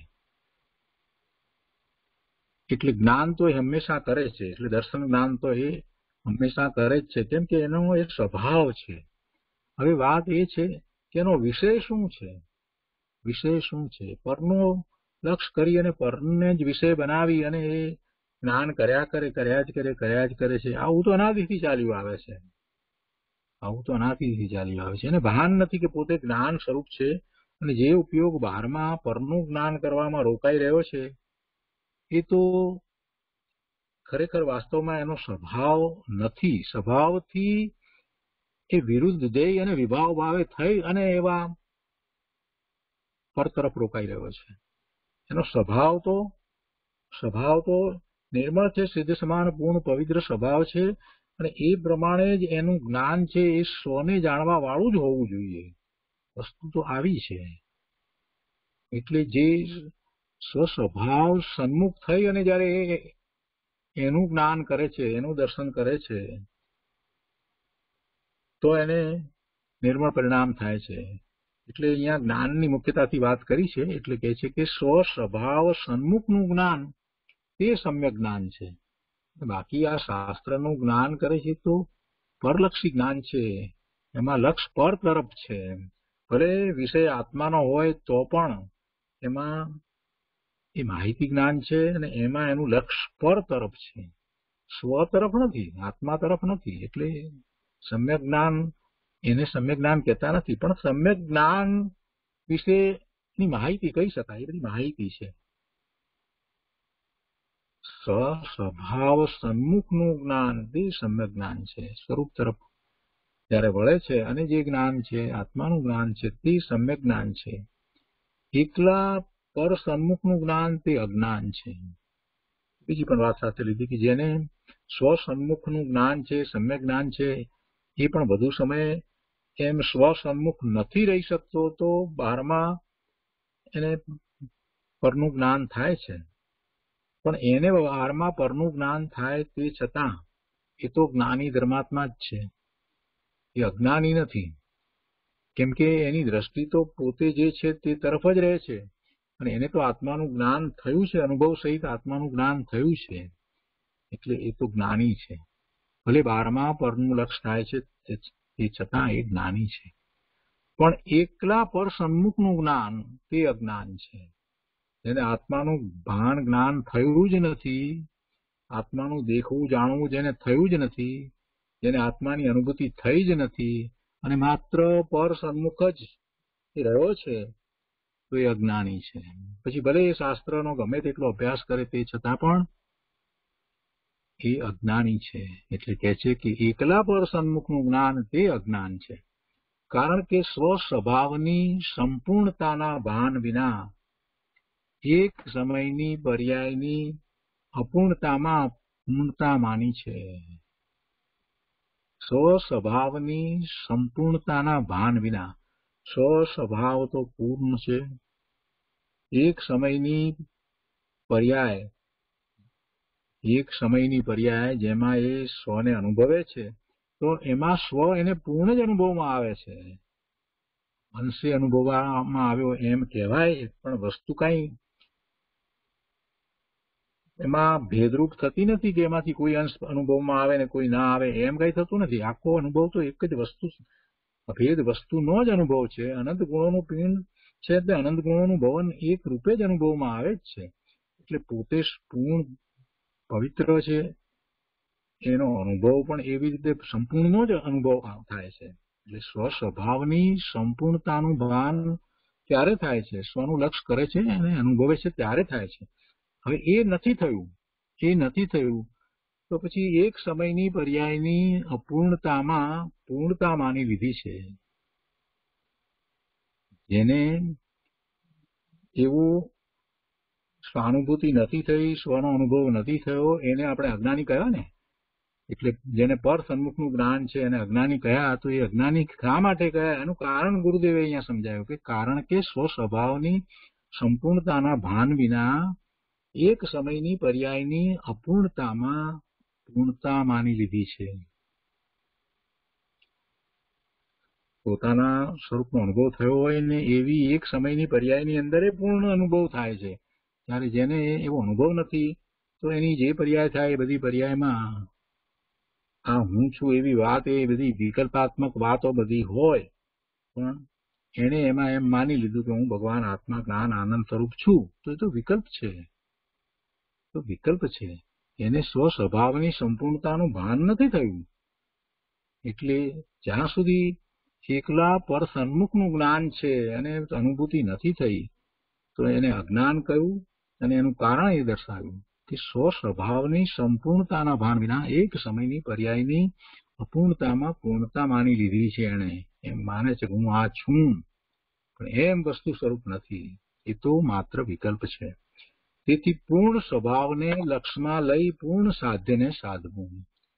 એટલે જ્ઞાન તો એ હંમેશા કરે છે, એટલે દર્શન જ્ઞાન તો એ હંમેશા કરે જ છે, કેમ કે એનો એક સ્વભાવ છે. હવે વાત એ છે કે એનો વિષય શું છે? વિષય શું છે? પરનો લક્ષ કરી અને પરને જ વિષય બનાવી અને એ જ્ઞાન કર્યા કરે, કર્યા જ કરે, કર્યા જ કરે છે. આવું તો અનાદિથી ચાલ્યું આવે છે. આવું તો અનાદિથી ચાલ્યું આવે છે. એને ભાન નથી કે પોતે જ્ઞાન સ્વરૂપ છે, અને જે ઉપયોગ બહારમાં પરનું જ્ઞાન કરવામાં રોકાઈ રહ્યો છે એ તો ખરેખર વાસ્તવમાં એનો સ્વભાવ નથી. સ્વભાવથી એ વિરુદ્ધ ધ્યેય અને વિભાવ ભાવે થઈ અને એવા પર તરફ રોકાઈ રહ્યો છે. એનો સ્વભાવ તો સ્વભાવ તો નિર્મળ છે, સિદ્ધ સમાન પૂર્ણ પવિત્ર સ્વભાવ છે, અને એ પ્રમાણે જ એનું જ્ઞાન છે એ સ્વને જાણવા વાળું જ હોવું જોઈએ. વસ્તુ તો આવી છે. એટલે જે સ્વસ્વભાવ સન્મુખ થઈ અને જયારે એનું જ્ઞાન કરે છે, એનું દર્શન કરે છે, તો એને નિર્મળ પરિણામ થાય છે. એટલે અહીંયા જ્ઞાનની મુખ્યતાથી વાત કરી છે. એટલે કહે છે કે સ્વ સ્વભાવ સન્મુખનું જ્ઞાન તે સમ્યક જ્ઞાન છે. બાકી આ શાસ્ત્રનું જ્ઞાન કરે છે તો પરલક્ષી જ્ઞાન છે, એમાં લક્ષ પર તરફ છે. ભલે વિષય આત્માનો હોય તો પણ એમાં એ માહિતી જ્ઞાન છે, અને એમાં એનું લક્ષ પર તરફ છે, સ્વ તરફ નથી, આત્મા તરફ નથી. એટલે સમ્યક જ્ઞાન એને સમ્યક જ્ઞાન કહેતા નથી, પણ સમ્યક જ્ઞાન વિશેની માહિતી કહી શકાય. એ બધી માહિતી છે. સ્વભાવ સન્મુખનું જ્ઞાન તે સમ્યક જ્ઞાન છે. સ્વરૂપ તરફ જયારે વળે છે અને જે જ્ઞાન છે, આત્માનું જ્ઞાન છે, તે સમ્યક જ્ઞાન છે. એકલા પર સન્મુખનું જ્ઞાન તે અજ્ઞાન છે. બીજી પણ વાત સાથે લીધી કે જેને સ્વ સન્મુખનું જ્ઞાન છે, સમ્યક જ્ઞાન છે, એ પણ વધુ સમય એમ સ્વ સન્મુખ નથી રહી શકતો, તો બહારમાં એને પરનું જ્ઞાન થાય છે. પણ એને બહારમાં પરનું જ્ઞાન થાય તે છતાં એ તો જ્ઞાની ધર્માત્મા જ છે, એ અજ્ઞાની નથી. કેમ કે એની દ્રષ્ટિ તો પોતે જે છે તે તરફ જ રહે છે, અને એને તો આત્માનું જ્ઞાન થયું છે, અનુભવ સહિત આત્માનું જ્ઞાન થયું છે. એટલે એ તો જ્ઞાની છે. ભલે બારમાં પરનું લક્ષ થાય છે તે છતાં એ જ્ઞાની છે. પણ એકલા પર સન્મુખનું જ્ઞાન તે અજ્ઞાન છે. જેને આત્માનું ભાન જ્ઞાન થયું જ નથી, આત્માનું દેખવું જાણવું જેને થયું જ નથી, જેને આત્માની અનુભૂતિ થઈ જ નથી, અને માત્ર પર સન્મુખ જ એ રહ્યો છે, તો એ અજ્ઞાની છે. પછી ભલે એ શાસ્ત્રનો ગમે તેટલો અભ્યાસ કરે તે છતાં પણ એ અજ્ઞાની છે. એટલે કહે છે કે એકલા પર સન્મુખનું જ્ઞાન તે અજ્ઞાન છે. કારણ કે સ્વ સ્વભાવની સંપૂર્ણતાના ભાન વિના એક સમયની પર્યાયની અપૂર્ણતામાં પૂર્ણતા માની છે. સ્વ સ્વભાવની સંપૂર્ણતાના ભાન વિના, સ્વ સ્વભાવ તો પૂર્ણ છે. એક સમયની પર્યાય એક સમયની પર્યાય જેમાં એ સ્વને અનુભવે છે, તો એમાં સ્વ એને પૂર્ણ જ અનુભવમાં આવે છે. અંશે અનુભવવામાં આવ્યો એમ કહેવાય, પણ વસ્તુ કઈ એમાં ભેદરૂપ થતી નથી કે એમાંથી કોઈ અંશ અનુભવમાં આવે ને કોઈ ના આવે, એમ કઈ થતું નથી. આખો અનુભવ તો એક જ વસ્તુ, અભેદ વસ્તુનો જ અનુભવ છે. અનંત ગુણોનું પિંડ છે તે અનંત ગુણોનું ભવન એક રૂપે જ અનુભવમાં આવે જ છે. એટલે પોતે પૂર્ણ પવિત્ર છે, એનો અનુભવ પણ એવી રીતે સંપૂર્ણનો જ અનુભવ થાય છે. એટલે સ્વ સ્વભાવની સંપૂર્ણતાનું ભાન ત્યારે થાય છે, સ્વનું લક્ષ કરે છે અને અનુભવે છે ત્યારે થાય છે. હવે એ નથી થયું, એ નથી થયું તો પછી એક સમયની પર્યાયની અપૂર્ણતામાં પૂર્ણતા માની લીધી છે. જેને એવું સ્વાનુભૂતિ નથી થઈ, સ્વનો અનુભવ નથી થયો, એને આપણે અજ્ઞાની કહ્યા ને. એટલે જેને પર સન્મુખનું જ્ઞાન છે એને અજ્ઞાની કહ્યા. તો એ અજ્ઞાની શા માટે કહ્યા એનું કારણ ગુરુદેવે અહીંયા સમજાયું કે કારણ કે સ્વ સ્વભાવની સંપૂર્ણતાના ભાન વિના એક સમયની પર્યાયની અપૂર્ણતામાં પૂર્ણતા માની લીધી છે. પોતાના સ્વરૂપનો અનુભવ થયો હોય ને એવી એક સમયની પર્યાયની અંદર એ પૂર્ણ અનુભવ થાય છે. ત્યારે જેને એવો અનુભવ નથી તો એની જે પર્યાય થાય એ બધી પર્યાયમાં આ હું છું એવી વાત, એ બધી વિકલ્પાત્મક વાતો બધી હોય, પણ એને એમાં એમ માની લીધું કે હું ભગવાન આત્મા જ્ઞાન આનંદ સ્વરૂપ છું. તો એ તો વિકલ્પ છે, તો વિકલ્પ છે. એને સ્વ સ્વભાવની સંપૂર્ણતાનું ભાન નથી થયું. એટલે જ્યાં સુધી એકલા પર સન્મુખનું જ્ઞાન છે અને અનુભૂતિ નથી થઈ તો એને અજ્ઞાન કહ્યું. અને એનું કારણ એ દર્શાવ્યું કે સ્વ સ્વભાવની સંપૂર્ણતાના ભાન વિના એક સમયની પર્યાયની અપૂર્ણતામાં પૂર્ણતા માની લીધી છે. એને એમ માને છે કે હું આ છું, પણ એમ વસ્તુ સ્વરૂપ નથી, એ તો માત્ર વિકલ્પ છે. તેથી પૂર્ણ સ્વભાવને લક્ષમાં લઈ પૂર્ણ સાધ્યને સાધવું.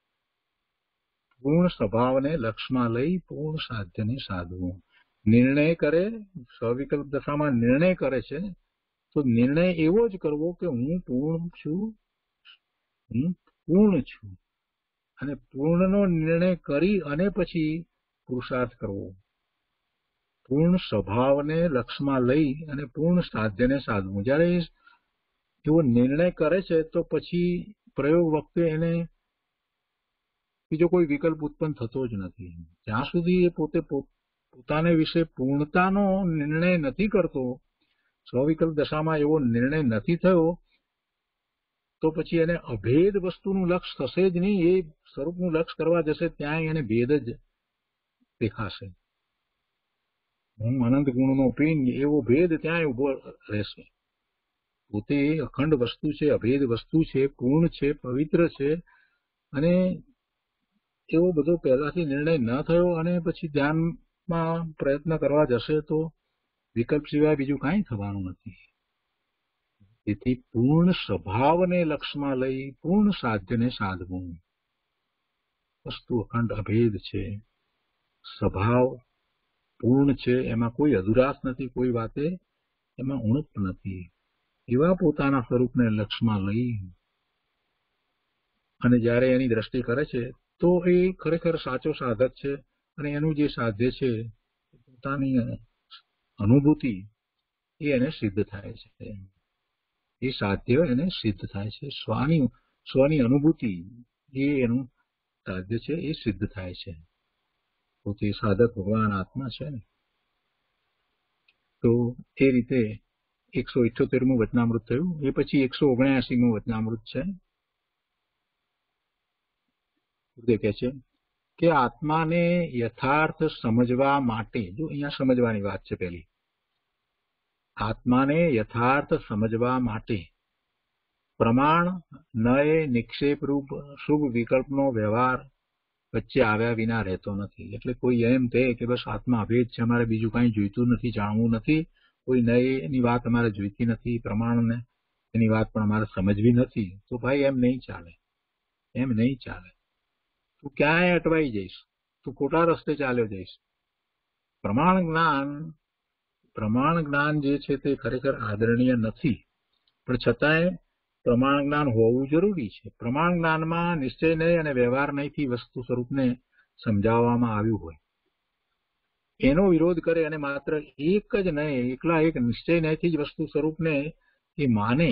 પૂર્ણ સ્વભાવને લક્ષમાં લઈ પૂર્ણ સાધ્યને સાધવું. નિર્ણય કરે, સ્વવિકલ્પ દશામાં નિર્ણય કરે છે, તો નિર્ણય એવો જ કરવો કે હું પૂર્ણ છું, હું પૂર્ણ છું. અને પૂર્ણનો નિર્ણય કરી અને પછી પુરુષાર્થ કરવો. પૂર્ણ સ્વભાવને લક્ષમાં લઈ અને પૂર્ણ સાધ્યને સાધવું. જ્યારે એવો નિર્ણય કરે છે તો પછી પ્રયોગ વખતે એને બીજો કોઈ વિકલ્પ ઉત્પન્ન થતો જ નથી. જ્યાં સુધી એ પોતે પોતાને વિશે પૂર્ણતાનો નિર્ણય નથી કરતો, સ્વવિકલ્પ દશામાં એવો નિર્ણય નથી થયો, તો પછી એને અભેદ વસ્તુનું લક્ષ થશે જ નહીં. એ સ્વરૂપનું લક્ષ કરવા જશે ત્યાં એને ભેદ જ દેખાશે. હું અનંત ગુણનો પિંડ, એવો ભેદ ત્યાં ઉભો રહેશે. પોતે અખંડ વસ્તુ છે, અભેદ વસ્તુ છે, પૂર્ણ છે, પવિત્ર છે, અને એવો બધો પહેલાથી નિર્ણય ન થયો અને પછી ધ્યાનમાં પ્રયત્ન કરવા જશે તો વિકલ્પ સિવાય બીજું કાંઈ થવાનું નથી. તેથી પૂર્ણ સ્વભાવને લક્ષમાં લઈ પૂર્ણ સાધ્યને સાધવું. વસ્તુ અખંડ અભેદ છે, સ્વભાવ પૂર્ણ છે, એમાં કોઈ અધુરાશ નથી, કોઈ વાતે એમાં ઉણપ નથી. એવા પોતાના સ્વરૂપને લક્ષમાં લઈ અને જ્યારે એની દ્રષ્ટિ કરે છે તો એ ખરેખર સાચો સાધક છે. અને એનું જે સાધ્ય છે પોતાની અનુભૂતિ એ એને સિદ્ધ થાય છે. એ સાધ્ય એને સિદ્ધ થાય છે. સ્વની સ્વની અનુભૂતિ એ એનું સાધ્ય છે, એ સિદ્ધ થાય છે. પોતે સાધક ભગવાન આત્મા છે ને. તો એ રીતે એકસો ઇઠ્યોતેરમું વચનામૃત થયું. એ પછી એકસો ઓગણ્યાસીમું વચનામૃત છે. ગુરુદેવ કહે છે કે આત્માને યથાર્થ સમજવા માટે, જો અહીંયા સમજવાની વાત છે પહેલી, આત્માને યથાર્થ સમજવા માટે પ્રમાણ નય નિક્ષેપરૂપ શુભ વિકલ્પનો વ્યવહાર વચ્ચે આવ્યા વિના રહેતો નથી. એટલે કોઈ એમ કહે કે બસ આત્મા અભેદ છે, અમારે બીજું કાંઈ જોઈતું નથી, જાણવું નથી, કોઈ નયની વાત અમારે જોઈતી નથી, પ્રમાણને એની વાત પણ અમારે સમજવી નથી, તો ભાઈ એમ નહીં ચાલે. એમ નહીં ચાલે. તું ક્યાંય અટવાઈ જઈશ, તું ખોટા રસ્તે ચાલ્યો જઈશ. પ્રમાણ જ્ઞાન પ્રમાણ જ્ઞાન જે છે તે ખરેખર આદરણીય નથી, પણ છતાંય પ્રમાણ જ્ઞાન હોવું જરૂરી છે. પ્રમાણ જ્ઞાનમાં નિશ્ચય નહીં અને વ્યવહાર નહીંથી વસ્તુ સ્વરૂપને સમજાવવામાં આવ્યું હોય, એનો વિરોધ કરે અને માત્ર એક જ નહીં, એકલા એક નિશ્ચય નહીંથી જ વસ્તુ સ્વરૂપને એ માને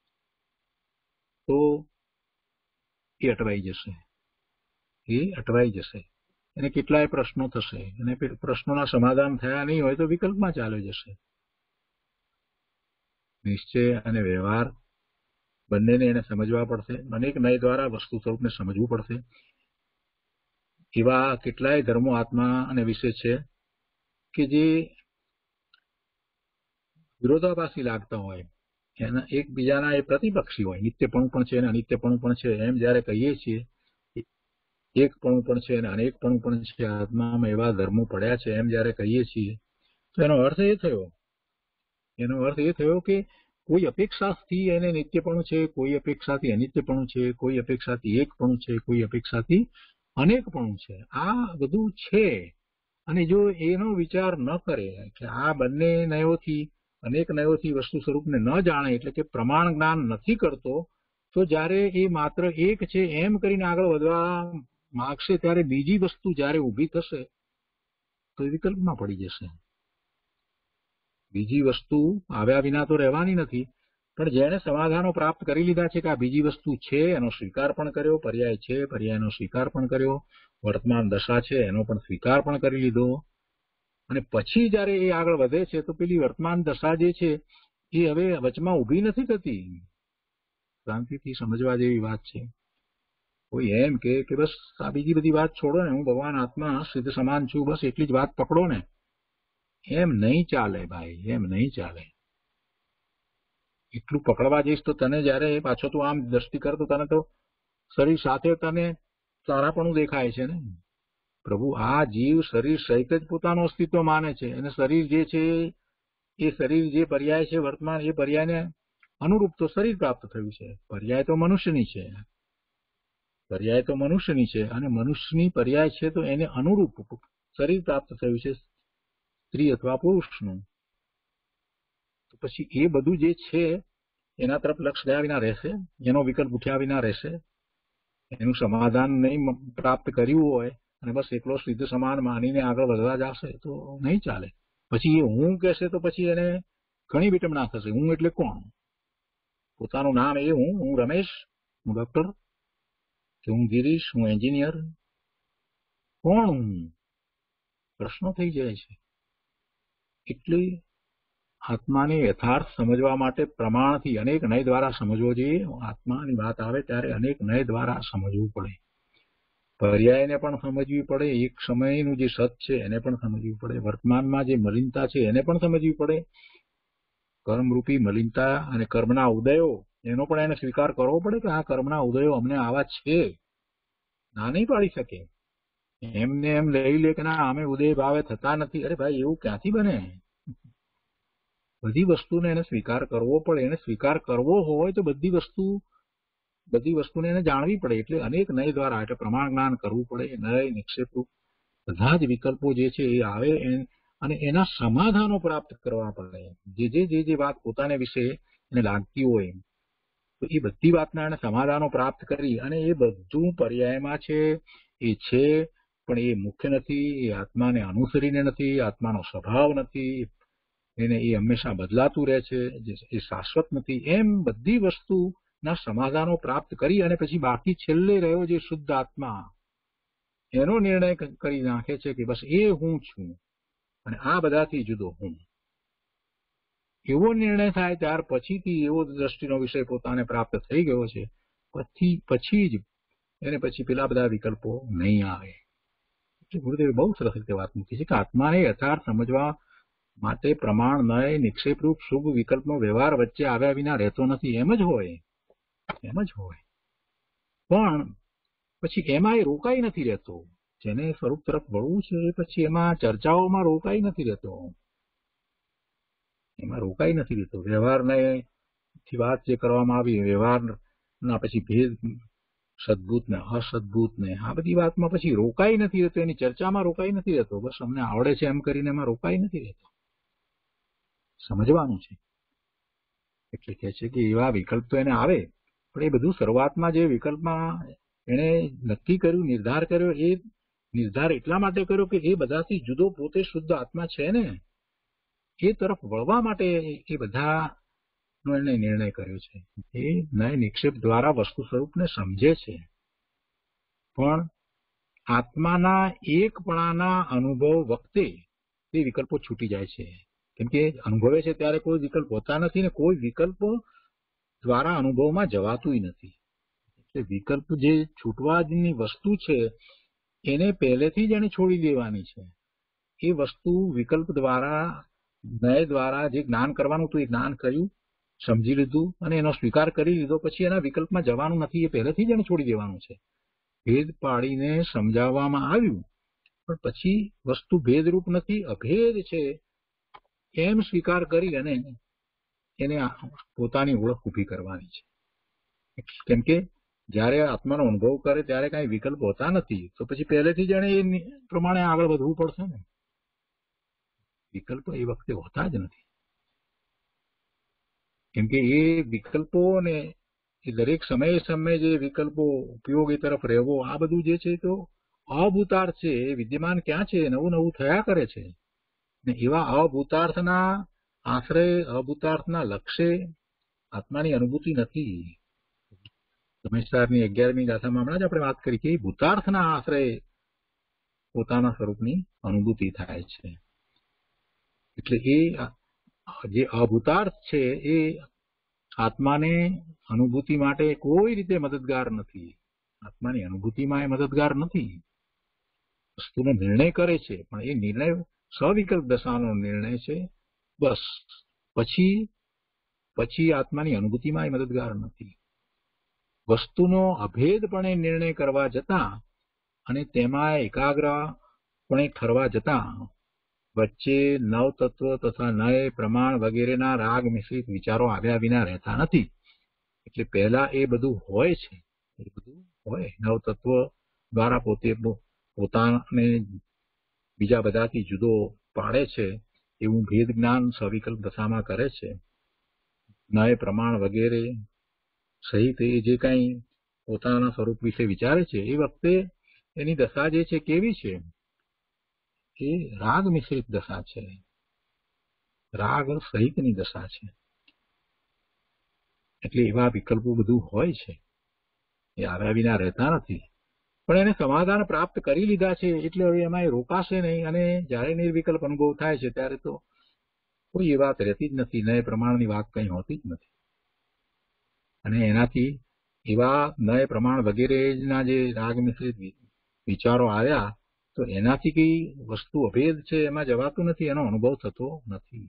તો એ અટવાઈ જશે. એ અટવાઈ જશે. એને કેટલાય પ્રશ્નો થશે, અને પ્રશ્નોના સમાધાન થયા નહીં હોય તો વિકલ્પમાં ચાલ્યો જશે. નિશ્ચય અને વ્યવહાર બંનેને એને સમજવા પડશે. અનેક નય દ્વારા વસ્તુ સ્વરૂપને સમજવું પડશે. એવા કેટલાય ધર્મો આત્મા અને વિશે છે કે જે વિરોધાભાસી લાગતા હોય, એના એકબીજાના એ પ્રતિપક્ષી હોય. નિત્યપણું પણ છે અને અનિત્યપણું પણ છે એમ જયારે કહીએ છીએ, એકપણું પણ છે અને અનેકપણું પણ છે, આત્મામાં એવા ધર્મો પડ્યા છે એમ જયારે કહીએ છીએ, તો એનો અર્થ એ થયો એનો અર્થ એ થયો કે કોઈ અપેક્ષાથી એને નિત્યપણું છે, કોઈ અપેક્ષાથી અનિત્યપણું છે, કોઈ અપેક્ષાથી એકપણું છે, કોઈ અપેક્ષાથી અનેકપણું છે. આ બધું છે. અને જો એનો વિચાર ન કરે કે આ બંને નયોથી અનેક નયોથી વસ્તુ સ્વરૂપને ન જાણે, એટલે કે પ્રમાણ જ્ઞાન નથી કરતો, તો જ્યારે એ માત્ર એક છે એમ કરીને આગળ વધવા માગશે ત્યારે બીજી વસ્તુ જ્યારે ઊભી થશે તો એ વિકલ્પમાં પડી જશે. બીજી વસ્તુ આવ્યા વિના તો રહેવાની નથી, પણ જેણે સમાધાનો પ્રાપ્ત કરી લીધા છે કે આ બીજી વસ્તુ છે, એનો સ્વીકાર પણ કર્યો, પર્યાય છે, પર્યાયનો સ્વીકાર પણ કર્યો, વર્તમાન દશા છે એનો પણ સ્વીકાર પણ કરી લીધો, અને પછી જયારે એ આગળ વધે છે તો પેલી વર્તમાન દશા જે છે એ હવે વચમાં ઊભી નથી થતી. શાંતિથી સમજવા જેવી વાત છે. કોઈ એમ કે બસ આ બીજી બધી વાત છોડો ને, હું ભગવાન આત્મા સિદ્ધ સમાન છું, બસ એટલી જ વાત પકડો ને, એમ નહીં ચાલે ભાઈ, એમ નહીં ચાલે. એટલું પકડવા જઈશ તો તને જયારે પાછો તું આમ દ્રષ્ટિ કર તો તને તો શરીર સાથે તને સારાપણું દેખાય છે ને. પ્રભુ આ જીવ શરીર સહિત જ પોતાનું અસ્તિત્વ માને છે, અને શરીર જે છે એ શરીર જે પર્યાય છે વર્તમાન, એ પર્યાયને અનુરૂપ તો શરીર પ્રાપ્ત થયું છે. પર્યાય તો મનુષ્યની છે, પર્યાય તો મનુષ્યની છે, અને મનુષ્યની પર્યાય છે તો એને અનુરૂપ શરીર પ્રાપ્ત થયું છે, સ્ત્રી અથવા પુરુષનું. તો પછી એ બધું જે છે એના તરફ લક્ષ ગયા વિના રહેશે, એનો વિકલ્પ ઉઠ્યા વિના રહેશે, એનું સમાધાન નહીં પ્રાપ્ત કર્યું હોય અને બસ એકલો સિદ્ધ સમાન માનીને આગળ વધવા જશે તો નહીં ચાલે. પછી એ હું કહેશે તો પછી એને ઘણી વિટંબના થશે. હું એટલે કોણ? પોતાનું નામ એ હું હું રમેશ, હું ડોક્ટર, કે હું ગિરીશ, હું એન્જિનિયર, કોણ હું? પ્રશ્નો થઈ જાય છે. એટલે આત્માને યથાર્થ સમજવા માટે પ્રમાણથી અનેક નય દ્વારા સમજવો જોઈએ. આત્માની વાત આવે ત્યારે અનેક નય દ્વારા સમજવું પડે. પર્યાયને પણ સમજવી પડે, એક સમયનું જે સત છે એને પણ સમજવી પડે, વર્તમાનમાં જે મલિનતા છે એને પણ સમજવી પડે, કર્મરૂપી મલિનતા અને કર્મના ઉદયો એનો પણ એને સ્વીકાર કરવો પડે કે આ કર્મના ઉદયો અમને આવા છે, ના નહીં પાડી શકે. એમને એમ લઈ લે કે ના અમે ઉદય ભાવે થતા નથી. અરે ભાઈ એવું ક્યાંથી બને? બધી વસ્તુને એને સ્વીકાર કરવો પડે. એને સ્વીકાર કરવો હોય તો બધી વસ્તુ બધી વસ્તુને એને જાણવી પડે. એટલે અનેક નય દ્વારા એટલે પ્રમાણ જ્ઞાન કરવું પડે. નય નિક્ષેપ બધા જ વિકલ્પો જે છે એ આવે અને એના સમાધાનો પ્રાપ્ત કરવા પડે. જે જે જે જે વાત પોતાને વિશે એને લાગતી હોય તો એ બધી વાતના એને સમાધાનો પ્રાપ્ત કરી અને એ બધું પર્યાયમાં છે, એ છે પણ એ મુખ્ય નથી, એ આત્માને અનુસરીને નથી, આત્માનો સ્વભાવ નથી, એને એ હંમેશા બદલાતું રહે છે, એ શાશ્વત નથી. એમ બધી વસ્તુના સમાધાનો પ્રાપ્ત કરી અને પછી બાકી છેલ્લે રહ્યો જે શુદ્ધ આત્મા એનો નિર્ણય કરી નાખે છે કે બસ એ હું છું અને આ બધાથી જુદો હું. એવો નિર્ણય થાય ત્યાર પછીથી એવો દ્રષ્ટિનો વિષય પોતાને પ્રાપ્ત થઈ ગયો છે, પછી પછી જ એને પછી પેલા બધા વિકલ્પો નહીં આવે. એટલે ગુરુદેવે બહુ સરસ રીતે વાત મૂકી છે કે આત્માને યથાર્થ સમજવા માટે પ્રમાણ નય નિક્ષેપરૂપ શુભ વિકલ્પનો વ્યવહાર વચ્ચે આવ્યા વિના રહેતો નથી. એમ જ હોય એમ જ હોય પણ પછી એમાં એ રોકાઈ નથી રહેતો. જેને સ્વરૂપ તરફ વળવું છે એ પછી એમાં ચર્ચાઓમાં રોકાઈ નથી રહેતો એમાં રોકાઈ નથી રહેતો વ્યવહારને થી વાત જે કરવામાં આવી વ્યવહારના પછી ભેદ સદભૂત ને અસદભૂત ને આ બધી વાતમાં પછી રોકાઈ નથી રહેતો. એની ચર્ચામાં રોકાઈ નથી રહેતો. બસ અમને આવડે છે એમ કરીને એમાં રોકાઈ નથી રહેતો. સમજવાનું છે. એટલે કે છે કે એવા વિકલ્પ તો એને આવે પણ એ બધું શરૂઆતમાં જે વિકલ્પમાં એને નક્કી કર્યું નિર્ધાર કર્યો એ નિર્ધાર એટલા માટે કર્યો કે એ બધાથી જુદો પોતે શુદ્ધ આત્મા છે ને એ તરફ વળવા માટે એ બધા નો એને નિર્ણય કર્યો છે. એ નય નિક્ષેપ દ્વારા વસ્તુ સ્વરૂપને સમજે છે પણ આત્માના એકપણાના અનુભવ વખતે તે વિકલ્પો છૂટી જાય છે. કેમ કે અનુભવે છે ત્યારે કોઈ વિકલ્પ હોતા નથી ને કોઈ વિકલ્પો દ્વારા અનુભવમાં જવાતું નથી. એટલે વિકલ્પ જે છૂટવાની વસ્તુ છે એને પહેલેથી જ એને છોડી દેવાની છે. એ વસ્તુ વિકલ્પ દ્વારા નય દ્વારા જે જ્ઞાન કરવાનું હતું એ જ્ઞાન કર્યું સમજી લીધું અને એનો સ્વીકાર કરી લીધો પછી એના વિકલ્પમાં જવાનું નથી. એ પહેલેથી જ એને છોડી દેવાનું છે. ભેદ પાડીને સમજાવવામાં આવ્યું પણ પછી વસ્તુ ભેદરૂપ નથી અભેદ છે એમ સ્વીકાર કરી અને એને પોતાની ઓળખ ઊભી કરવાની છે. કેમ કે જયારે આત્માનો અનુભવ કરે ત્યારે કઈ વિકલ્પ હોતા નથી તો પછી પહેલેથી જ એને એ પ્રમાણે આગળ વધવું પડશે ને. વિકલ્પો એ વખતે હોતા જ નથી. કેમ કે એ વિકલ્પો ને એ દરેક સમયે સમયે જે વિકલ્પો ઉપયોગી તરફ રહેવો આ બધું જે છે તો અભૂતાર્થ છે. એ વિદ્યમાન ક્યાં છે નવું નવું થયા કરે છે ને એવા અભૂતાર્થના આશ્રય અભૂતાર્થના લક્ષ્ય આત્માની અનુભૂતિ નથી. સમયસારની અગિયારમી ગાથામાં હમણાં જ આપણે વાત કરી કે ભૂતાર્થના આશ્રય પોતાના સ્વરૂપની અનુભૂતિ થાય છે. એટલે એ જે અભૂતાર્થ છે એ આત્માને અનુભૂતિ માટે કોઈ રીતે મદદગાર નથી. આત્માની અનુભૂતિમાં એ મદદગાર નથી. વસ્તુનો નિર્ણય કરે છે પણ એ નિર્ણય સવિકલ્પ દશાનો નિર્ણય છે. બસ પછી પછી આત્માની અનુભૂતિમાં એ મદદગાર નથી. વસ્તુનો અભેદપણે નિર્ણય કરવા જતા અને તેમાં એકાગ્રપણે ઠરવા જતા વચ્ચે નવ તત્વ તથા નય પ્રમાણ વગેરેના રાગ મિશ્રિત વિચારો આવ્યા વિના રહેતા નથી. એટલે પહેલા એ બધું હોય છે. એ બધું હોય નવ તત્વ દ્વારા પોતે પોતાને બીજા બધાથી જુદો પાડે છે એવું ભેદ જ્ઞાન સવિકલ્પ દશામાં કરે છે. નય પ્રમાણ વગેરે સહિત એ જે કઈ પોતાના સ્વરૂપ વિશે વિચારે છે એ વખતે એની દશા જે છે કેવી છે એ રાગ મિશ્રિત દશા છે. રાગ સહિતની દશા છે. એટલે એવા વિકલ્પો બધું હોય છે. એ આવ્યા વિના રહેતા નથી. પણ એને સમાધાન પ્રાપ્ત કરી લીધા છે એટલે હવે એમાં એ રોકાશે નહીં અને જયારે નિર્વિકલ્પ અનુભવ થાય છે ત્યારે તો કોઈ એ વાત રહેતી જ નથી. નય પ્રમાણની વાત કઈ હોતી જ નથી. અને એનાથી એવા નય પ્રમાણ વગેરેના જે રાગ મિશ્રિત વિચારો આવ્યા તો એનાથી કઈ વસ્તુ અભેદ છે એમાં જવાતું નથી. એનો અનુભવ થતો નથી.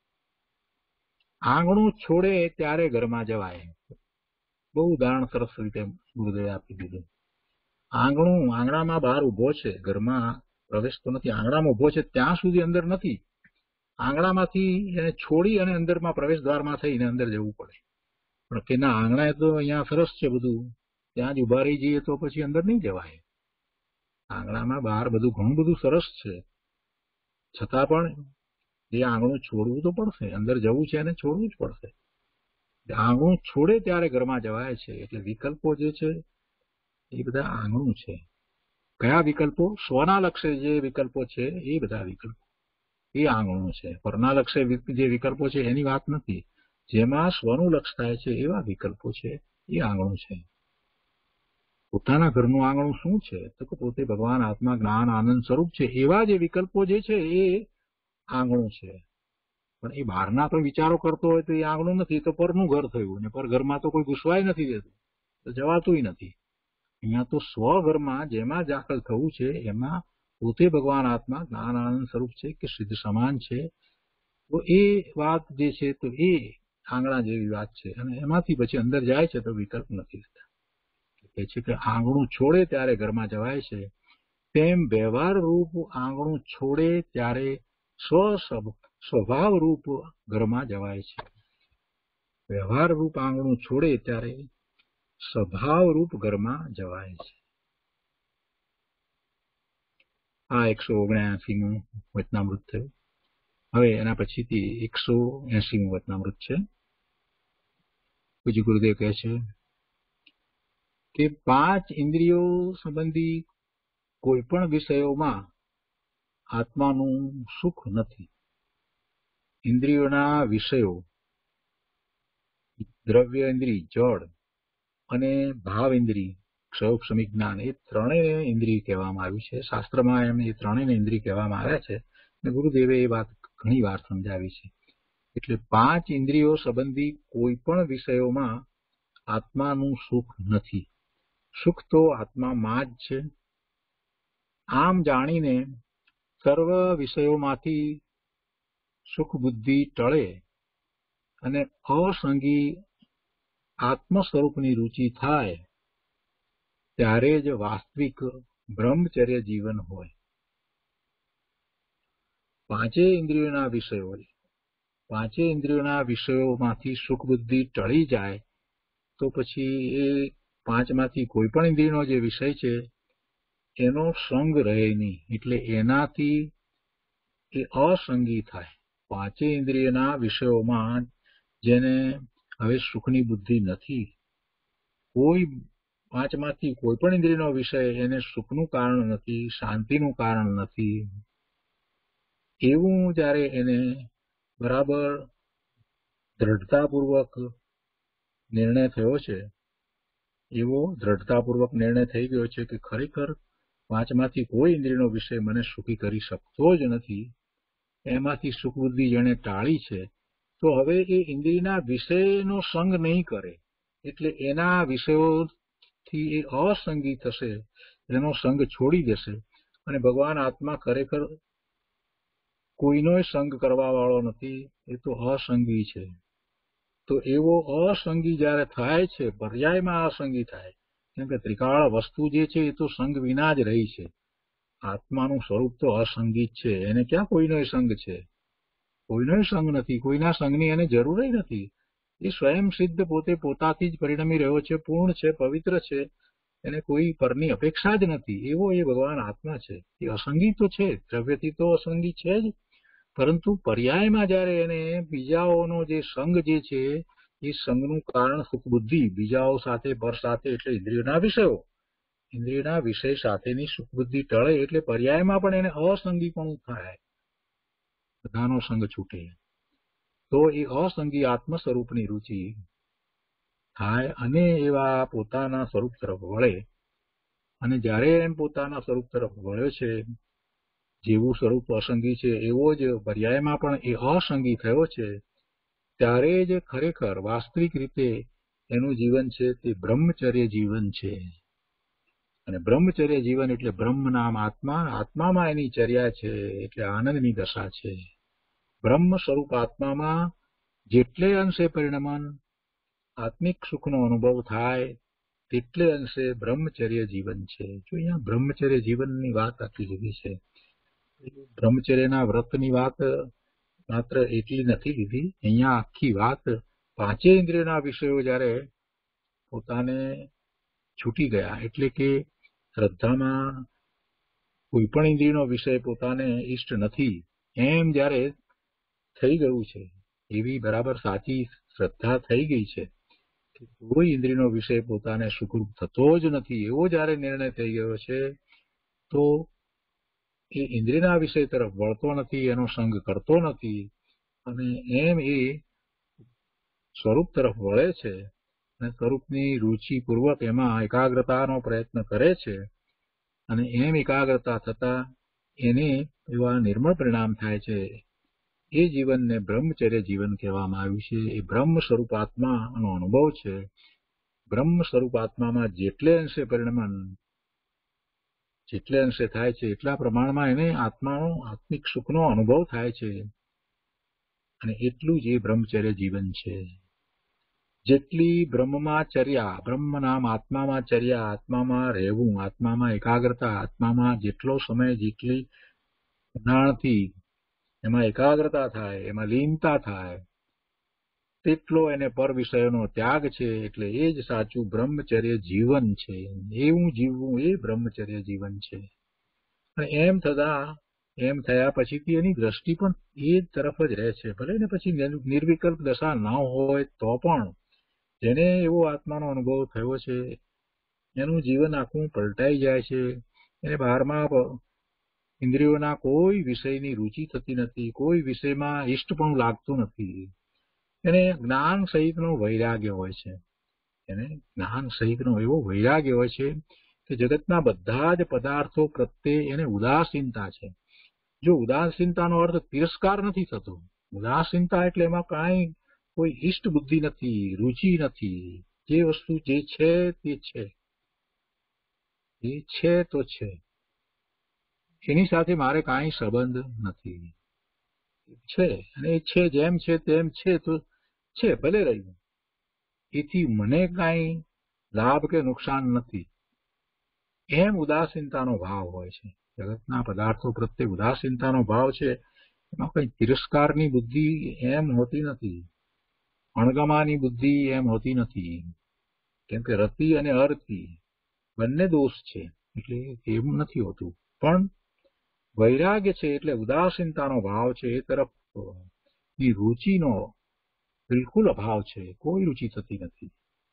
આંગણું છોડે ત્યારે ઘરમાં જવાય. બહુ ઉદાહરણ સરસ રીતે ગુરુદેવે આપી દીધું. આંગણું આંગણામાં બહાર ઉભો છે ઘરમાં પ્રવેશતો નથી. આંગણામાં ઉભો છે ત્યાં સુધી અંદર નથી. આંગણામાંથી એને છોડી અને અંદરમાં પ્રવેશ દ્વારમાં થઈને અંદર જવું પડે. પણ કે ના આંગણા તો અહીંયા સરસ છે બધું ત્યાં જ ઉભા રહી જઈએ તો પછી અંદર નહીં જવાય. આંગણામાં બહાર બધું ઘણું બધું સરસ છે છતાં પણ એ આંગણું છોડવું તો પડશે. અંદર જવું છે અને છોડવું જ પડશે. આંગણું છોડે ત્યારે ઘરમાં જવાય છે. એટલે વિકલ્પો જે છે એ બધા આંગણું છે. કયા વિકલ્પો? સ્વના લક્ષ્ય જે વિકલ્પો છે એ બધા વિકલ્પો એ આંગણું છે. પરના લક્ષ્ય જે વિકલ્પો છે એની વાત નથી. જેમાં સ્વનું લક્ષ્ય થાય છે એવા વિકલ્પો છે એ આંગણું છે. પોતાના ઘરનું આંગણું શું છે તો કે પોતે ભગવાન આત્મા જ્ઞાન આનંદ સ્વરૂપ છે એવા જે વિકલ્પો જે છે એ આંગણું છે. પણ એ બહારના કોઈ વિચારો કરતો હોય તો એ આંગણું નથી તો પરનું ઘર થયું. અને પર ઘરમાં તો કોઈ ઘૂસવાય નથી દેતું તો જવાતુંય નથી. અહીંયા તો સ્વઘરમાં જેમાં દાખલ થવું છે એમાં પોતે ભગવાન આત્મા જ્ઞાન આનંદ સ્વરૂપ છે કે સિદ્ધ સમાન છે તો એ વાત જે છે તો એ આંગણા જેવી વાત છે, અને એમાંથી પછી અંદર જાય છે તો વિકલ્પ નથી રહેતા. કહે છે કે આંગણું છોડે ત્યારે ઘરમાં જવાય છે, તેમ વ્યવહાર રૂપ આંગણું છોડે ત્યારે સ્વ સ્વભાવ રૂપ ઘરમાં જવાય છે. વ્યવહાર રૂપ આંગણું છોડે ત્યારે સ્વભાવ રૂપ ઘરમાં જવાય છે. આ એકસો ઓગણ્યાસીમું વચનામૃત થયું. હવે એના પછીથી એકસો એસીમું વચનામૃત છે. પૂજ્ય ગુરુદેવ કહે છે કે પાંચ ઇન્દ્રિયો સંબંધી કોઈ પણ વિષયોમાં આત્માનું સુખ નથી. ઇન્દ્રિયોના વિષયો દ્રવ્ય ઇન્દ્રિય, જળ અને ભાવ ઇન્દ્રિય, ક્ષોભ સમિત જ્ઞાન, એ ત્રણેય ઇન્દ્રિય કહેવામાં આવ્યું છે. શાસ્ત્રમાં એમ એ ત્રણેય ઇન્દ્રિય કહેવામાં આવ્યા છે, અને ગુરુદેવે એ વાત ઘણી વાર સમજાવી છે. એટલે પાંચ ઇન્દ્રિયો સંબંધી કોઈ પણ વિષયોમાં આત્માનું સુખ નથી. સુખ તો આત્મામાં જ છે. આમ જાણીને સર્વ વિષયોમાંથી સુખ બુદ્ધિ ટળે અને અસંગી આત્મ સ્વરૂપની રુચિ થાય ત્યારે જ વાસ્તવિક બ્રહ્મચર્ય જીવન હોય. પાંચે ઇન્દ્રિયોના વિષયો પાંચે ઇન્દ્રિયોના વિષયોમાંથી સુખ બુદ્ધિ ટળી જાય તો પછી એ પાંચમાંથી કોઈ પણ ઇન્દ્રિયનો જે વિષય છે એનો સંગ રહે નહીં, એટલે એનાથી એ અસંગી થાય. પાંચે ઇન્દ્રિયના વિષયોમાં જેને હવે સુખની બુદ્ધિ નથી, કોઈ પાંચમાંથી કોઈ પણ ઇન્દ્રિયનો વિષય એને સુખનું કારણ નથી, શાંતિનું કારણ નથી, એવું જ્યારે એને બરાબર દ્રઢતાપૂર્વક નિર્ણય થયો છે, એવો દ્રઢતાપૂર્વક નિર્ણય થઈ ગયો છે કે ખરેખર પાંચમાંથી કોઈ ઇન્દ્રિયનો વિષય મને સુખી કરી શકતો જ નથી, એમાંથી સુખ બુદ્ધિ જેણે ટાળી છે, તો હવે એ ઇન્દ્રિયના વિષયનો સંગ નહીં કરે, એટલે એના વિષયોથી એ અસંગી થશે, એનો સંગ છોડી દેશે, અને ભગવાન આત્મા ખરેખર કોઈનો સંગ કરવા વાળો નથી, એ તો અસંગી છે. તો એવો અસંગી જયારે થાય છે, પર્યાયમાં અસંગી થાય, કેમ કે ત્રિકાળ વસ્તુ જે છે એ તો સંગ વિના જ રહી છે. આત્માનું સ્વરૂપ તો અસંગી જ છે, એને ક્યાં કોઈનો સંગ છે? કોઈનો સંગ નથી, કોઈના સંગની એને જરૂર નથી. એ સ્વયં સિદ્ધ પોતે પોતાથી જ પરિણમી રહ્યો છે, પૂર્ણ છે, પવિત્ર છે, એને કોઈ પરની અપેક્ષા જ નથી. એવો એ ભગવાન આત્મા છે. એ અસંગી તો છે, દ્રવ્યથી તો અસંગી છે જ, પરંતુ પર્યાયમાં જયારે એને બીજાઓનો જે સંગ જે છે એ સંગનું કારણ સુખ બુદ્ધિ, બીજાઓ સાથે પર સાથે એટલે ઇન્દ્રિયોના વિષયો, ઇન્દ્રિયના વિષય સાથેની સુખ બુદ્ધિ ટળે એટલે પર્યાયમાં પણ એને અસંગીપણું થાય, બધાનો સંગ છૂટે, તો એ અસંગી આત્મ સ્વરૂપની રુચિ થાય અને એવા પોતાના સ્વરૂપ તરફ વળે. અને જયારે એમ પોતાના સ્વરૂપ તરફ વળ્યો છે, જેવું સ્વરૂપ અસંગી છે એવો જ પર્યાયમાં પણ એ અસંગી થયો છે, ત્યારે જ ખરેખર વાસ્તવિક રીતે એનું જીવન છે તે બ્રહ્મચર્ય જીવન છે. અને બ્રહ્મચર્ય જીવન એટલે બ્રહ્મ નામ આત્મા, આત્મામાં એની ચર્યા છે, એટલે આનંદની દશા છે. બ્રહ્મ સ્વરૂપ આત્મામાં જેટલે અંશે પરિણમન આત્મિક સુખનો અનુભવ થાય તેટલે અંશે બ્રહ્મચર્ય જીવન છે. જો અહીંયા બ્રહ્મચર્ય જીવનની વાત આટલી જુદી છે. બ્રહ્મચર્યના વ્રતની વાત માત્ર એટલી નથી લીધી, અહીંયા આખી વાત પાંચે ઇન્દ્રિયોના વિષયો જયારે પોતાને છૂટી ગયા, એટલે કે શ્રદ્ધામાં કોઈ પણ ઇન્દ્રિયનો વિષય પોતાને ઈષ્ટ નથી એમ જયારે થઈ ગયું છે, એવી બરાબર સાચી શ્રદ્ધા થઈ ગઈ છે કે કોઈ ઇન્દ્રિયનો વિષય પોતાને સુખરૂપ થતો જ નથી, એવો જયારે નિર્ણય થઈ ગયો છે, તો એ ઇન્દ્રિયના વિષય તરફ વળતો નથી, એનો સંગ કરતો નથી, અને એમ એ સ્વરૂપ તરફ વળે છે અને સ્વરૂપની રુચિપૂર્વક એમાં એકાગ્રતાનો પ્રયત્ન કરે છે, અને એમ એકાગ્રતા થતા એને એવા નિર્મળ પરિણામ થાય છે. એ જીવનને બ્રહ્મચર્ય જીવન કહેવામાં આવ્યું છે. એ બ્રહ્મ સ્વરૂપ આત્માનો અનુભવ છે. બ્રહ્મ સ્વરૂપ આત્મામાં જેટલે અંશે પરિણમન જેટલે અંશે થાય છે એટલા પ્રમાણમાં એને આત્માનો આત્મિક સુખનો અનુભવ થાય છે. અને એટલું જ એ બ્રહ્મચર્ય જીવન છે. જેટલી બ્રહ્મમાં ચર્યા, બ્રહ્મ નામ આત્મામાં ચર્યા, આત્મામાં રહેવું, આત્મામાં એકાગ્રતા, આત્મામાં જેટલો સમય જેટલી ઊંડાણથી એમાં એકાગ્રતા થાય, એમાં લીનતા થાય, તેટલો એને પર વિષયોનો ત્યાગ છે. એટલે એ જ સાચું બ્રહ્મચર્ય જીવન છે. એવું જીવવું એ બ્રહ્મચર્ય જીવન છે. અને એમ થતા એમ થયા પછીથી એની દ્રષ્ટિ પણ એ તરફ જ રહે છે. ભલે ને પછી નિર્વિકલ્પ દશા ન હોય તો પણ જેને એવો આત્માનો અનુભવ થયો છે એનું જીવન આખું પલટાઈ જાય છે. એને બહારમાં ઇન્દ્રિયોના કોઈ વિષયની રુચિ થતી નથી, કોઈ વિષયમાં ઇષ્ટ પણ લાગતું નથી. એને જ્ઞાન સહિતનો વૈરાગ્ય હોય છે. એને જ્ઞાન સહિતનો એવો વૈરાગ્ય હોય છે કે જગતના બધા જ પદાર્થો પ્રત્યે એને ઉદાસીનતા છે. જો ઉદાસીનતાનો અર્થ તિરસ્કાર નથી થતો. ઉદાસીનતા એટલે એમાં કાંઈ કોઈ ઇષ્ટ બુદ્ધિ નથી, રુચિ નથી. જે વસ્તુ જે છે તે છે, એ છે તો છે, એની સાથે મારે કાંઈ સંબંધ નથી. છે અને એ છે, જેમ છે તેમ છે તો છે, ભલે રહ્યું. એથી મને કાંઈ લાભ કે નુકસાન નથી. એમ ઉદાસીનતાનો ભાવ હોય છે. જગતના પદાર્થો પ્રત્યે ઉદાસીનતાનો ભાવ છે. એમાં કઈ તિરસ્કારની બુદ્ધિ એમ હોતી નથી, અણગમાની બુદ્ધિ એમ હોતી નથી. કેમ કે રતિ અને અરતિ બંને દોષ છે, એટલે એવું નથી હોતું. પણ વૈરાગ્ય છે એટલે ઉદાસીનતાનો ભાવ છે. એ તરફ ની રુચિનો બિલકુલ અભાવ છે. કોઈ રુચિ થતી નથી.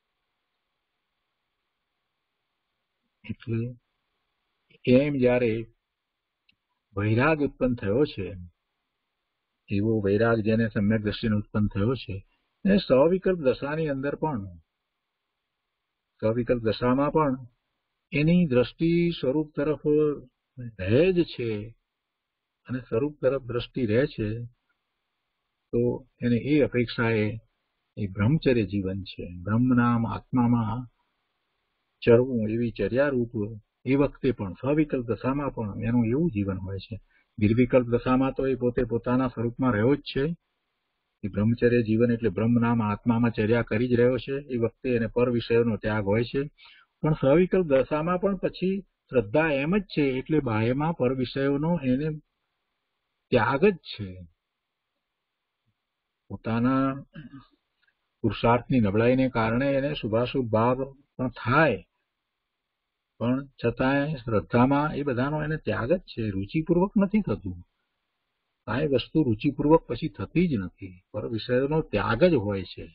એટલે એમ જયારે વૈરાગ ઉત્પન્ન થયો છે, એવો વૈરાગ જેને સમ્યક દ્રષ્ટિનો ઉત્પન્ન થયો છે, એ સવિકલ્પ દશાની અંદર પણ સવિકલ્પ દશામાં પણ એની દ્રષ્ટિ સ્વરૂપ તરફ રહે જ છે. અને સ્વરૂપ તરફ દ્રષ્ટિ રહે છે તો એને એ અપેક્ષાએ એ બ્રહ્મચર્ય જીવન છે. બ્રહ્મ નામ આત્મામાં ચરવું એવી ચર્યારૂપ એ વખતે પણ સવિકલ્પ દશામાં પણ એનું એવું જીવન હોય છે. નિર્વિકલ્પ દશામાં તો એ પોતે પોતાના સ્વરૂપમાં રહ્યો જ છે. એ બ્રહ્મચર્ય જીવન એટલે બ્રહ્મ નામ આત્મામાં ચર્યા કરી જ રહ્યો છે. એ વખતે એને પર વિષયોનો ત્યાગ હોય છે. પણ સવિકલ્પ દશામાં પણ પછી શ્રદ્ધા એમ જ છે એટલે બાહ્યમાં પર વિષયોનો એને ત્યાગ જ છે. પોતાના પુરુષાર્થની નબળાઈને કારણે એને શુભાશુભ ભાવ પણ થાય, પણ છતાંય શ્રદ્ધામાં એ બધાનો એને ત્યાગ જ છે. રુચિપૂર્વક નથી થતું. કાંઈ વસ્તુ રુચિપૂર્વક પછી થતી જ નથી. પર વિષયોનો ત્યાગ જ હોય છે.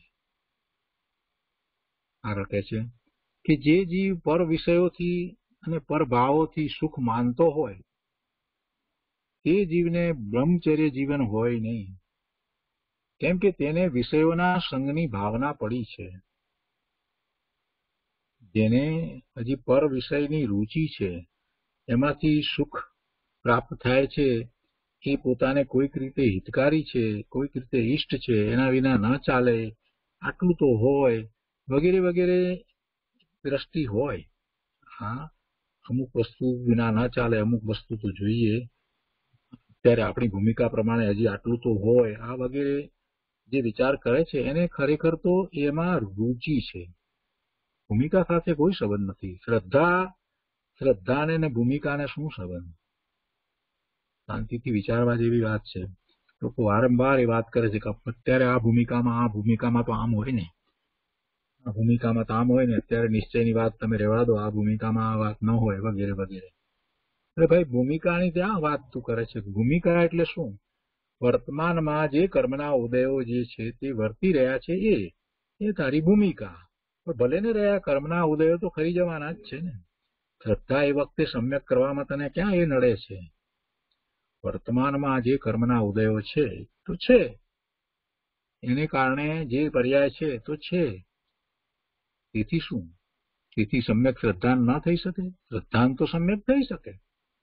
આગળ કહે છે કે જે જીવ પર વિષયોથી અને પર ભાવોથી સુખ માનતો હોય તે જીવને બ્રહ્મચર્ય જીવન હોય નહીં. કેમ કે તેને વિષયોના સંગની ભાવના પડી છે. જેને હજી પર વિષયની રુચિ છે, એમાંથી સુખ પ્રાપ્ત થાય છે, એ પોતાને કોઈક રીતે હિતકારી છે, કોઈક રીતે ઇષ્ટ છે, એના વિના ન ચાલે, આટલું તો હોય, વગેરે વગેરે દ્રષ્ટિ હોય. હા, અમુક વસ્તુ વિના ન ચાલે, અમુક વસ્તુ તો જોઈએ, ત્યારે આપણી ભૂમિકા પ્રમાણે હજી આટલું તો હોય, આ વગેરે જે વિચાર કરે છે એને ખરેખર તો એમાં રુચિ છે. ભૂમિકા સાથે કોઈ સંબંધ નથી. શ્રદ્ધા શ્રદ્ધાને ને ભૂમિકાને શું સંબંધ? શાંતિથી વિચારવા જેવી વાત છે. લોકો વારંવાર એ વાત કરે છે કે અત્યારે આ ભૂમિકામાં આ ભૂમિકામાં તો આમ હોય ને, આ ભૂમિકામાં તો આમ હોય ને, અત્યારે નિશ્ચયની વાત તમે રહેવા દો, આ ભૂમિકામાં આ વાત ન હોય, વગેરે વગેરે. અરે ભાઈ, ભૂમિકાની ત્યાં વાત તું કરે છે. ભૂમિકા એટલે શું? વર્તમાનમાં જે કર્મના ઉદયો જે છે તે વર્તી રહ્યા છે એ એ તારી ભૂમિકા. પણ ભલે ને રહ્યા, કર્મના ઉદયો તો ખરી જવાના જ છે ને. શ્રદ્ધા એ વખતે સમ્યક કરવામાં તને ક્યાં એ નડે છે? વર્તમાનમાં જે કર્મના ઉદયો છે તો છે, એને કારણે જે પર્યાય છે તો છે. તેથી શું? તેથી સમ્યક શ્રદ્ધાન ન થઈ શકે? શ્રદ્ધાન તો સમ્યક થઈ શકે.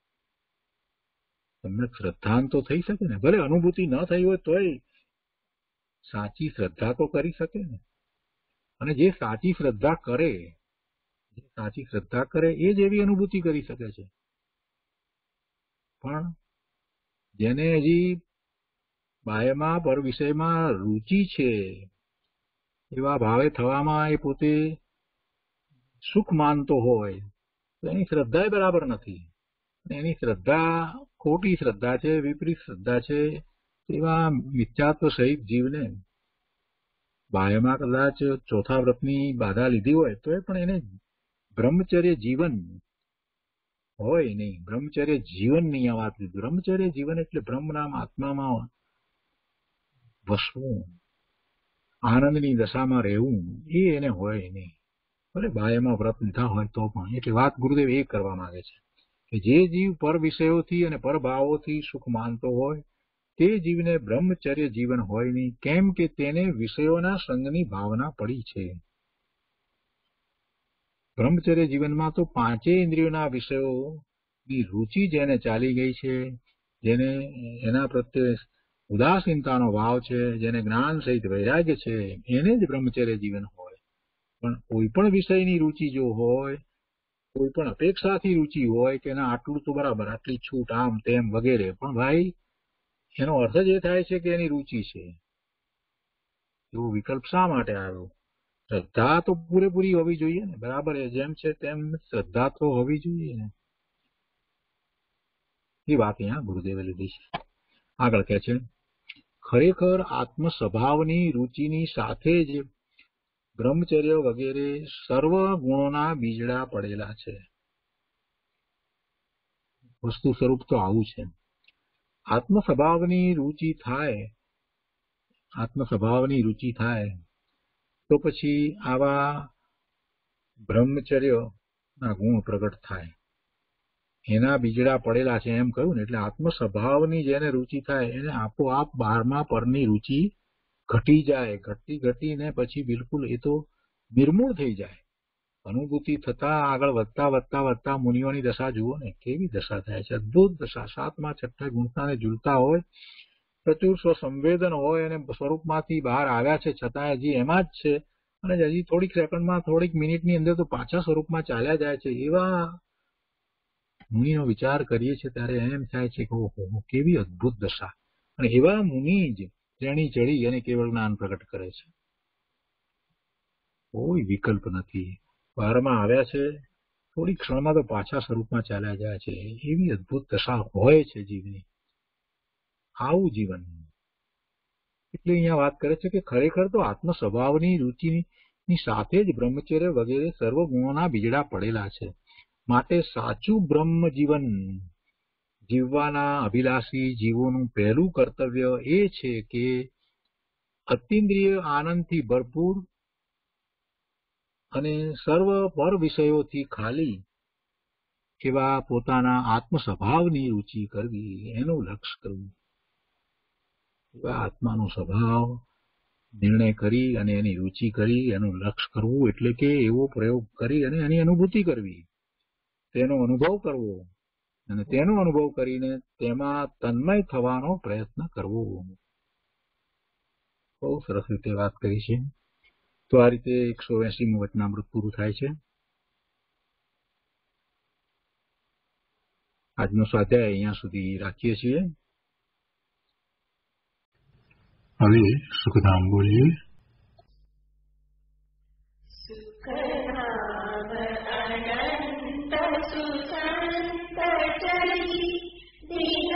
સમ્યક શ્રદ્ધાન તો થઈ શકે ને. ભલે અનુભૂતિ ન થઈ હોય તોય સાચી શ્રદ્ધા તો કરી શકે ને. અને જે સાચી શ્રદ્ધા કરે, જે સાચી શ્રદ્ધા કરે એ જ એવી અનુભૂતિ કરી શકે છે. પણ જેને હજી બાહ્યમાં પર વિષયમાં રુચિ છે એવા ભાવે થવામાં એ પોતે સુખ માનતો હોય તો એની શ્રદ્ધા બરાબર નથી. એની શ્રદ્ધા ખોટી શ્રદ્ધા છે, વિપરીત શ્રદ્ધા છે. એવા મિથ્યાત્વ સહિત જીવને બાહ્યમાં કદાચ ચોથા વ્રતની બાધા લીધી હોય તો પણ એને બ્રહ્મચર્ય જીવન હોય નહીં. બ્રહ્મચર્ય જીવન નહીં આ વાત લીધું. બ્રહ્મચર્ય જીવન એટલે બ્રહ્મ નામ આત્મામાં વસવું, આનંદની દશામાં રહેવું, એ એને હોય નહીં. ભલે બાહ્યમાં વ્રત લીધા હોય તો પણ. એટલે વાત ગુરુદેવ એ કરવા માંગે છે કે જે જીવ પર વિષયોથી અને પરભાવોથી સુખ માનતો હોય તે જીવને બ્રહ્મચર્ય જીવન હોય નહીં. કેમ કે તેને વિષયોના સંગની ભાવના પડી છે. બ્રહ્મચર્ય જીવનમાં તો પાંચેય ઇન્દ્રિયોના વિષયોની રુચિ જેને ચાલી ગઈ છે, જેને એના પ્રત્યે ઉદાસીનતાનો ભાવ છે, જેને જ્ઞાન સહિત વૈરાગ્ય છે, એને જ બ્રહ્મચર્ય જીવન હોય. પણ કોઈ પણ વિષયની રુચિ જો હોય, કોઈ પણ અપેક્ષાથી રુચિ હોય કે ના આટલું તો બરાબર, આટલી છૂટ, આમ તેમ વગેરે, પણ ભાઈ એનો અર્થ જ એ થાય છે કે એની રુચિ છે. એવો વિકલ્પ શા માટે આવ્યો? શ્રદ્ધા તો પૂરેપૂરી હોવી જોઈએ ને, બરાબર જેમ છે તેમ શ્રદ્ધા તો હોવી જોઈએ ને. એ વાત અહીંયા ગુરુદેવે લીધી છે. આગળ કહે છે, ખરેખર આત્મ સ્વભાવની રુચિની સાથે જ બ્રહ્મચર્ય વગેરે સર્વ ગુણોના બીજડા પડેલા છે. વસ્તુ સ્વરૂપ તો આવું છે. આત્મ સ્વભાવની રુચિ થાય, આત્મ સ્વભાવની રુચિ થાય તો પછી આવા બ્રહ્મચર્યના ગુણ પ્રગટ થાય. એના બીજડા પડેલા છે એમ કહ્યું ને. એટલે આત્મ સ્વભાવની જેને રુચિ થાય એને આપોઆપ બારમા પરની રુચિ ઘટી જાય. ઘટી ઘટીને પછી બિલકુલ એ તો નિર્મૂળ થઈ જાય. અનુભૂતિ થતા આગળ વધતા વધતા વધતા મુનિઓની દશા જુઓ ને, કેવી દશા થાય છે, અદભુત દશા. સાતમા છઠ્ઠા ગુણતાને ઝૂલતા હોય, પ્રચુર સ્વસંવેદન હોય અને સ્વરૂપમાંથી બહાર આવ્યા છે છતાં હજી એમાં જ છે અને હજી થોડીક સેકન્ડમાં થોડીક મિનિટની અંદર તો પાછા સ્વરૂપમાં ચાલ્યા જાય છે. એવા મુનિનો વિચાર કરીએ છીએ ત્યારે એમ થાય છે કે ઓહો કેવી અદભુત દશા. અને એવા મુનિ જ શ્રેણી ચડી અને કેવળ જ્ઞાન પ્રગટ કરે છે. કોઈ વિકલ્પ નથી. બહારમાં આવ્યા છે, થોડી ક્ષણમાં તો પાછા સ્વરૂપમાં ચાલ્યા જાય છે. એવી અદભુત દશા હોય છે જીવની. આવું જીવન. એટલે અહીંયા વાત કરે છે કે ખરેખર તો આત્મ સ્વભાવની રુચિની સાથે જ બ્રહ્મચર્ય વગેરે સર્વ ગુણોના બીજડા પડેલા છે. માટે સાચું બ્રહ્મ જીવન જીવવાના અભિલાષી જીવોનું પહેલું કર્તવ્ય એ છે કે અતિન્દ્રિય આનંદથી ભરપૂર અને સર્વ પર વિષયોથી ખાલી એવા પોતાના આત્મ સ્વભાવની રુચિ કરવી, એનું લક્ષ્ય કરવું. એવા આત્માનો સ્વભાવ નિર્ણય કરી અને એની રુચિ કરી એનું લક્ષ્ય કરવું, એટલે કે એવો પ્રયોગ કરી અને એની અનુભૂતિ કરવી, તેનો અનુભવ કરવો અને તેનો અનુભવ કરીને તેમાં તન્મય થવાનો પ્રયત્ન કરવો. બહુ સરસ રીતે વાત કરી છે. તો આ રીતે એકસો એસીમું વચનામૃત પૂરું થાય છે. આજનો સ્વાધ્યાય અહીંયા સુધી રાખીએ છીએ. હવે સુખધામ બોલીએ. સુખધામ અનંત સુસંત ચરી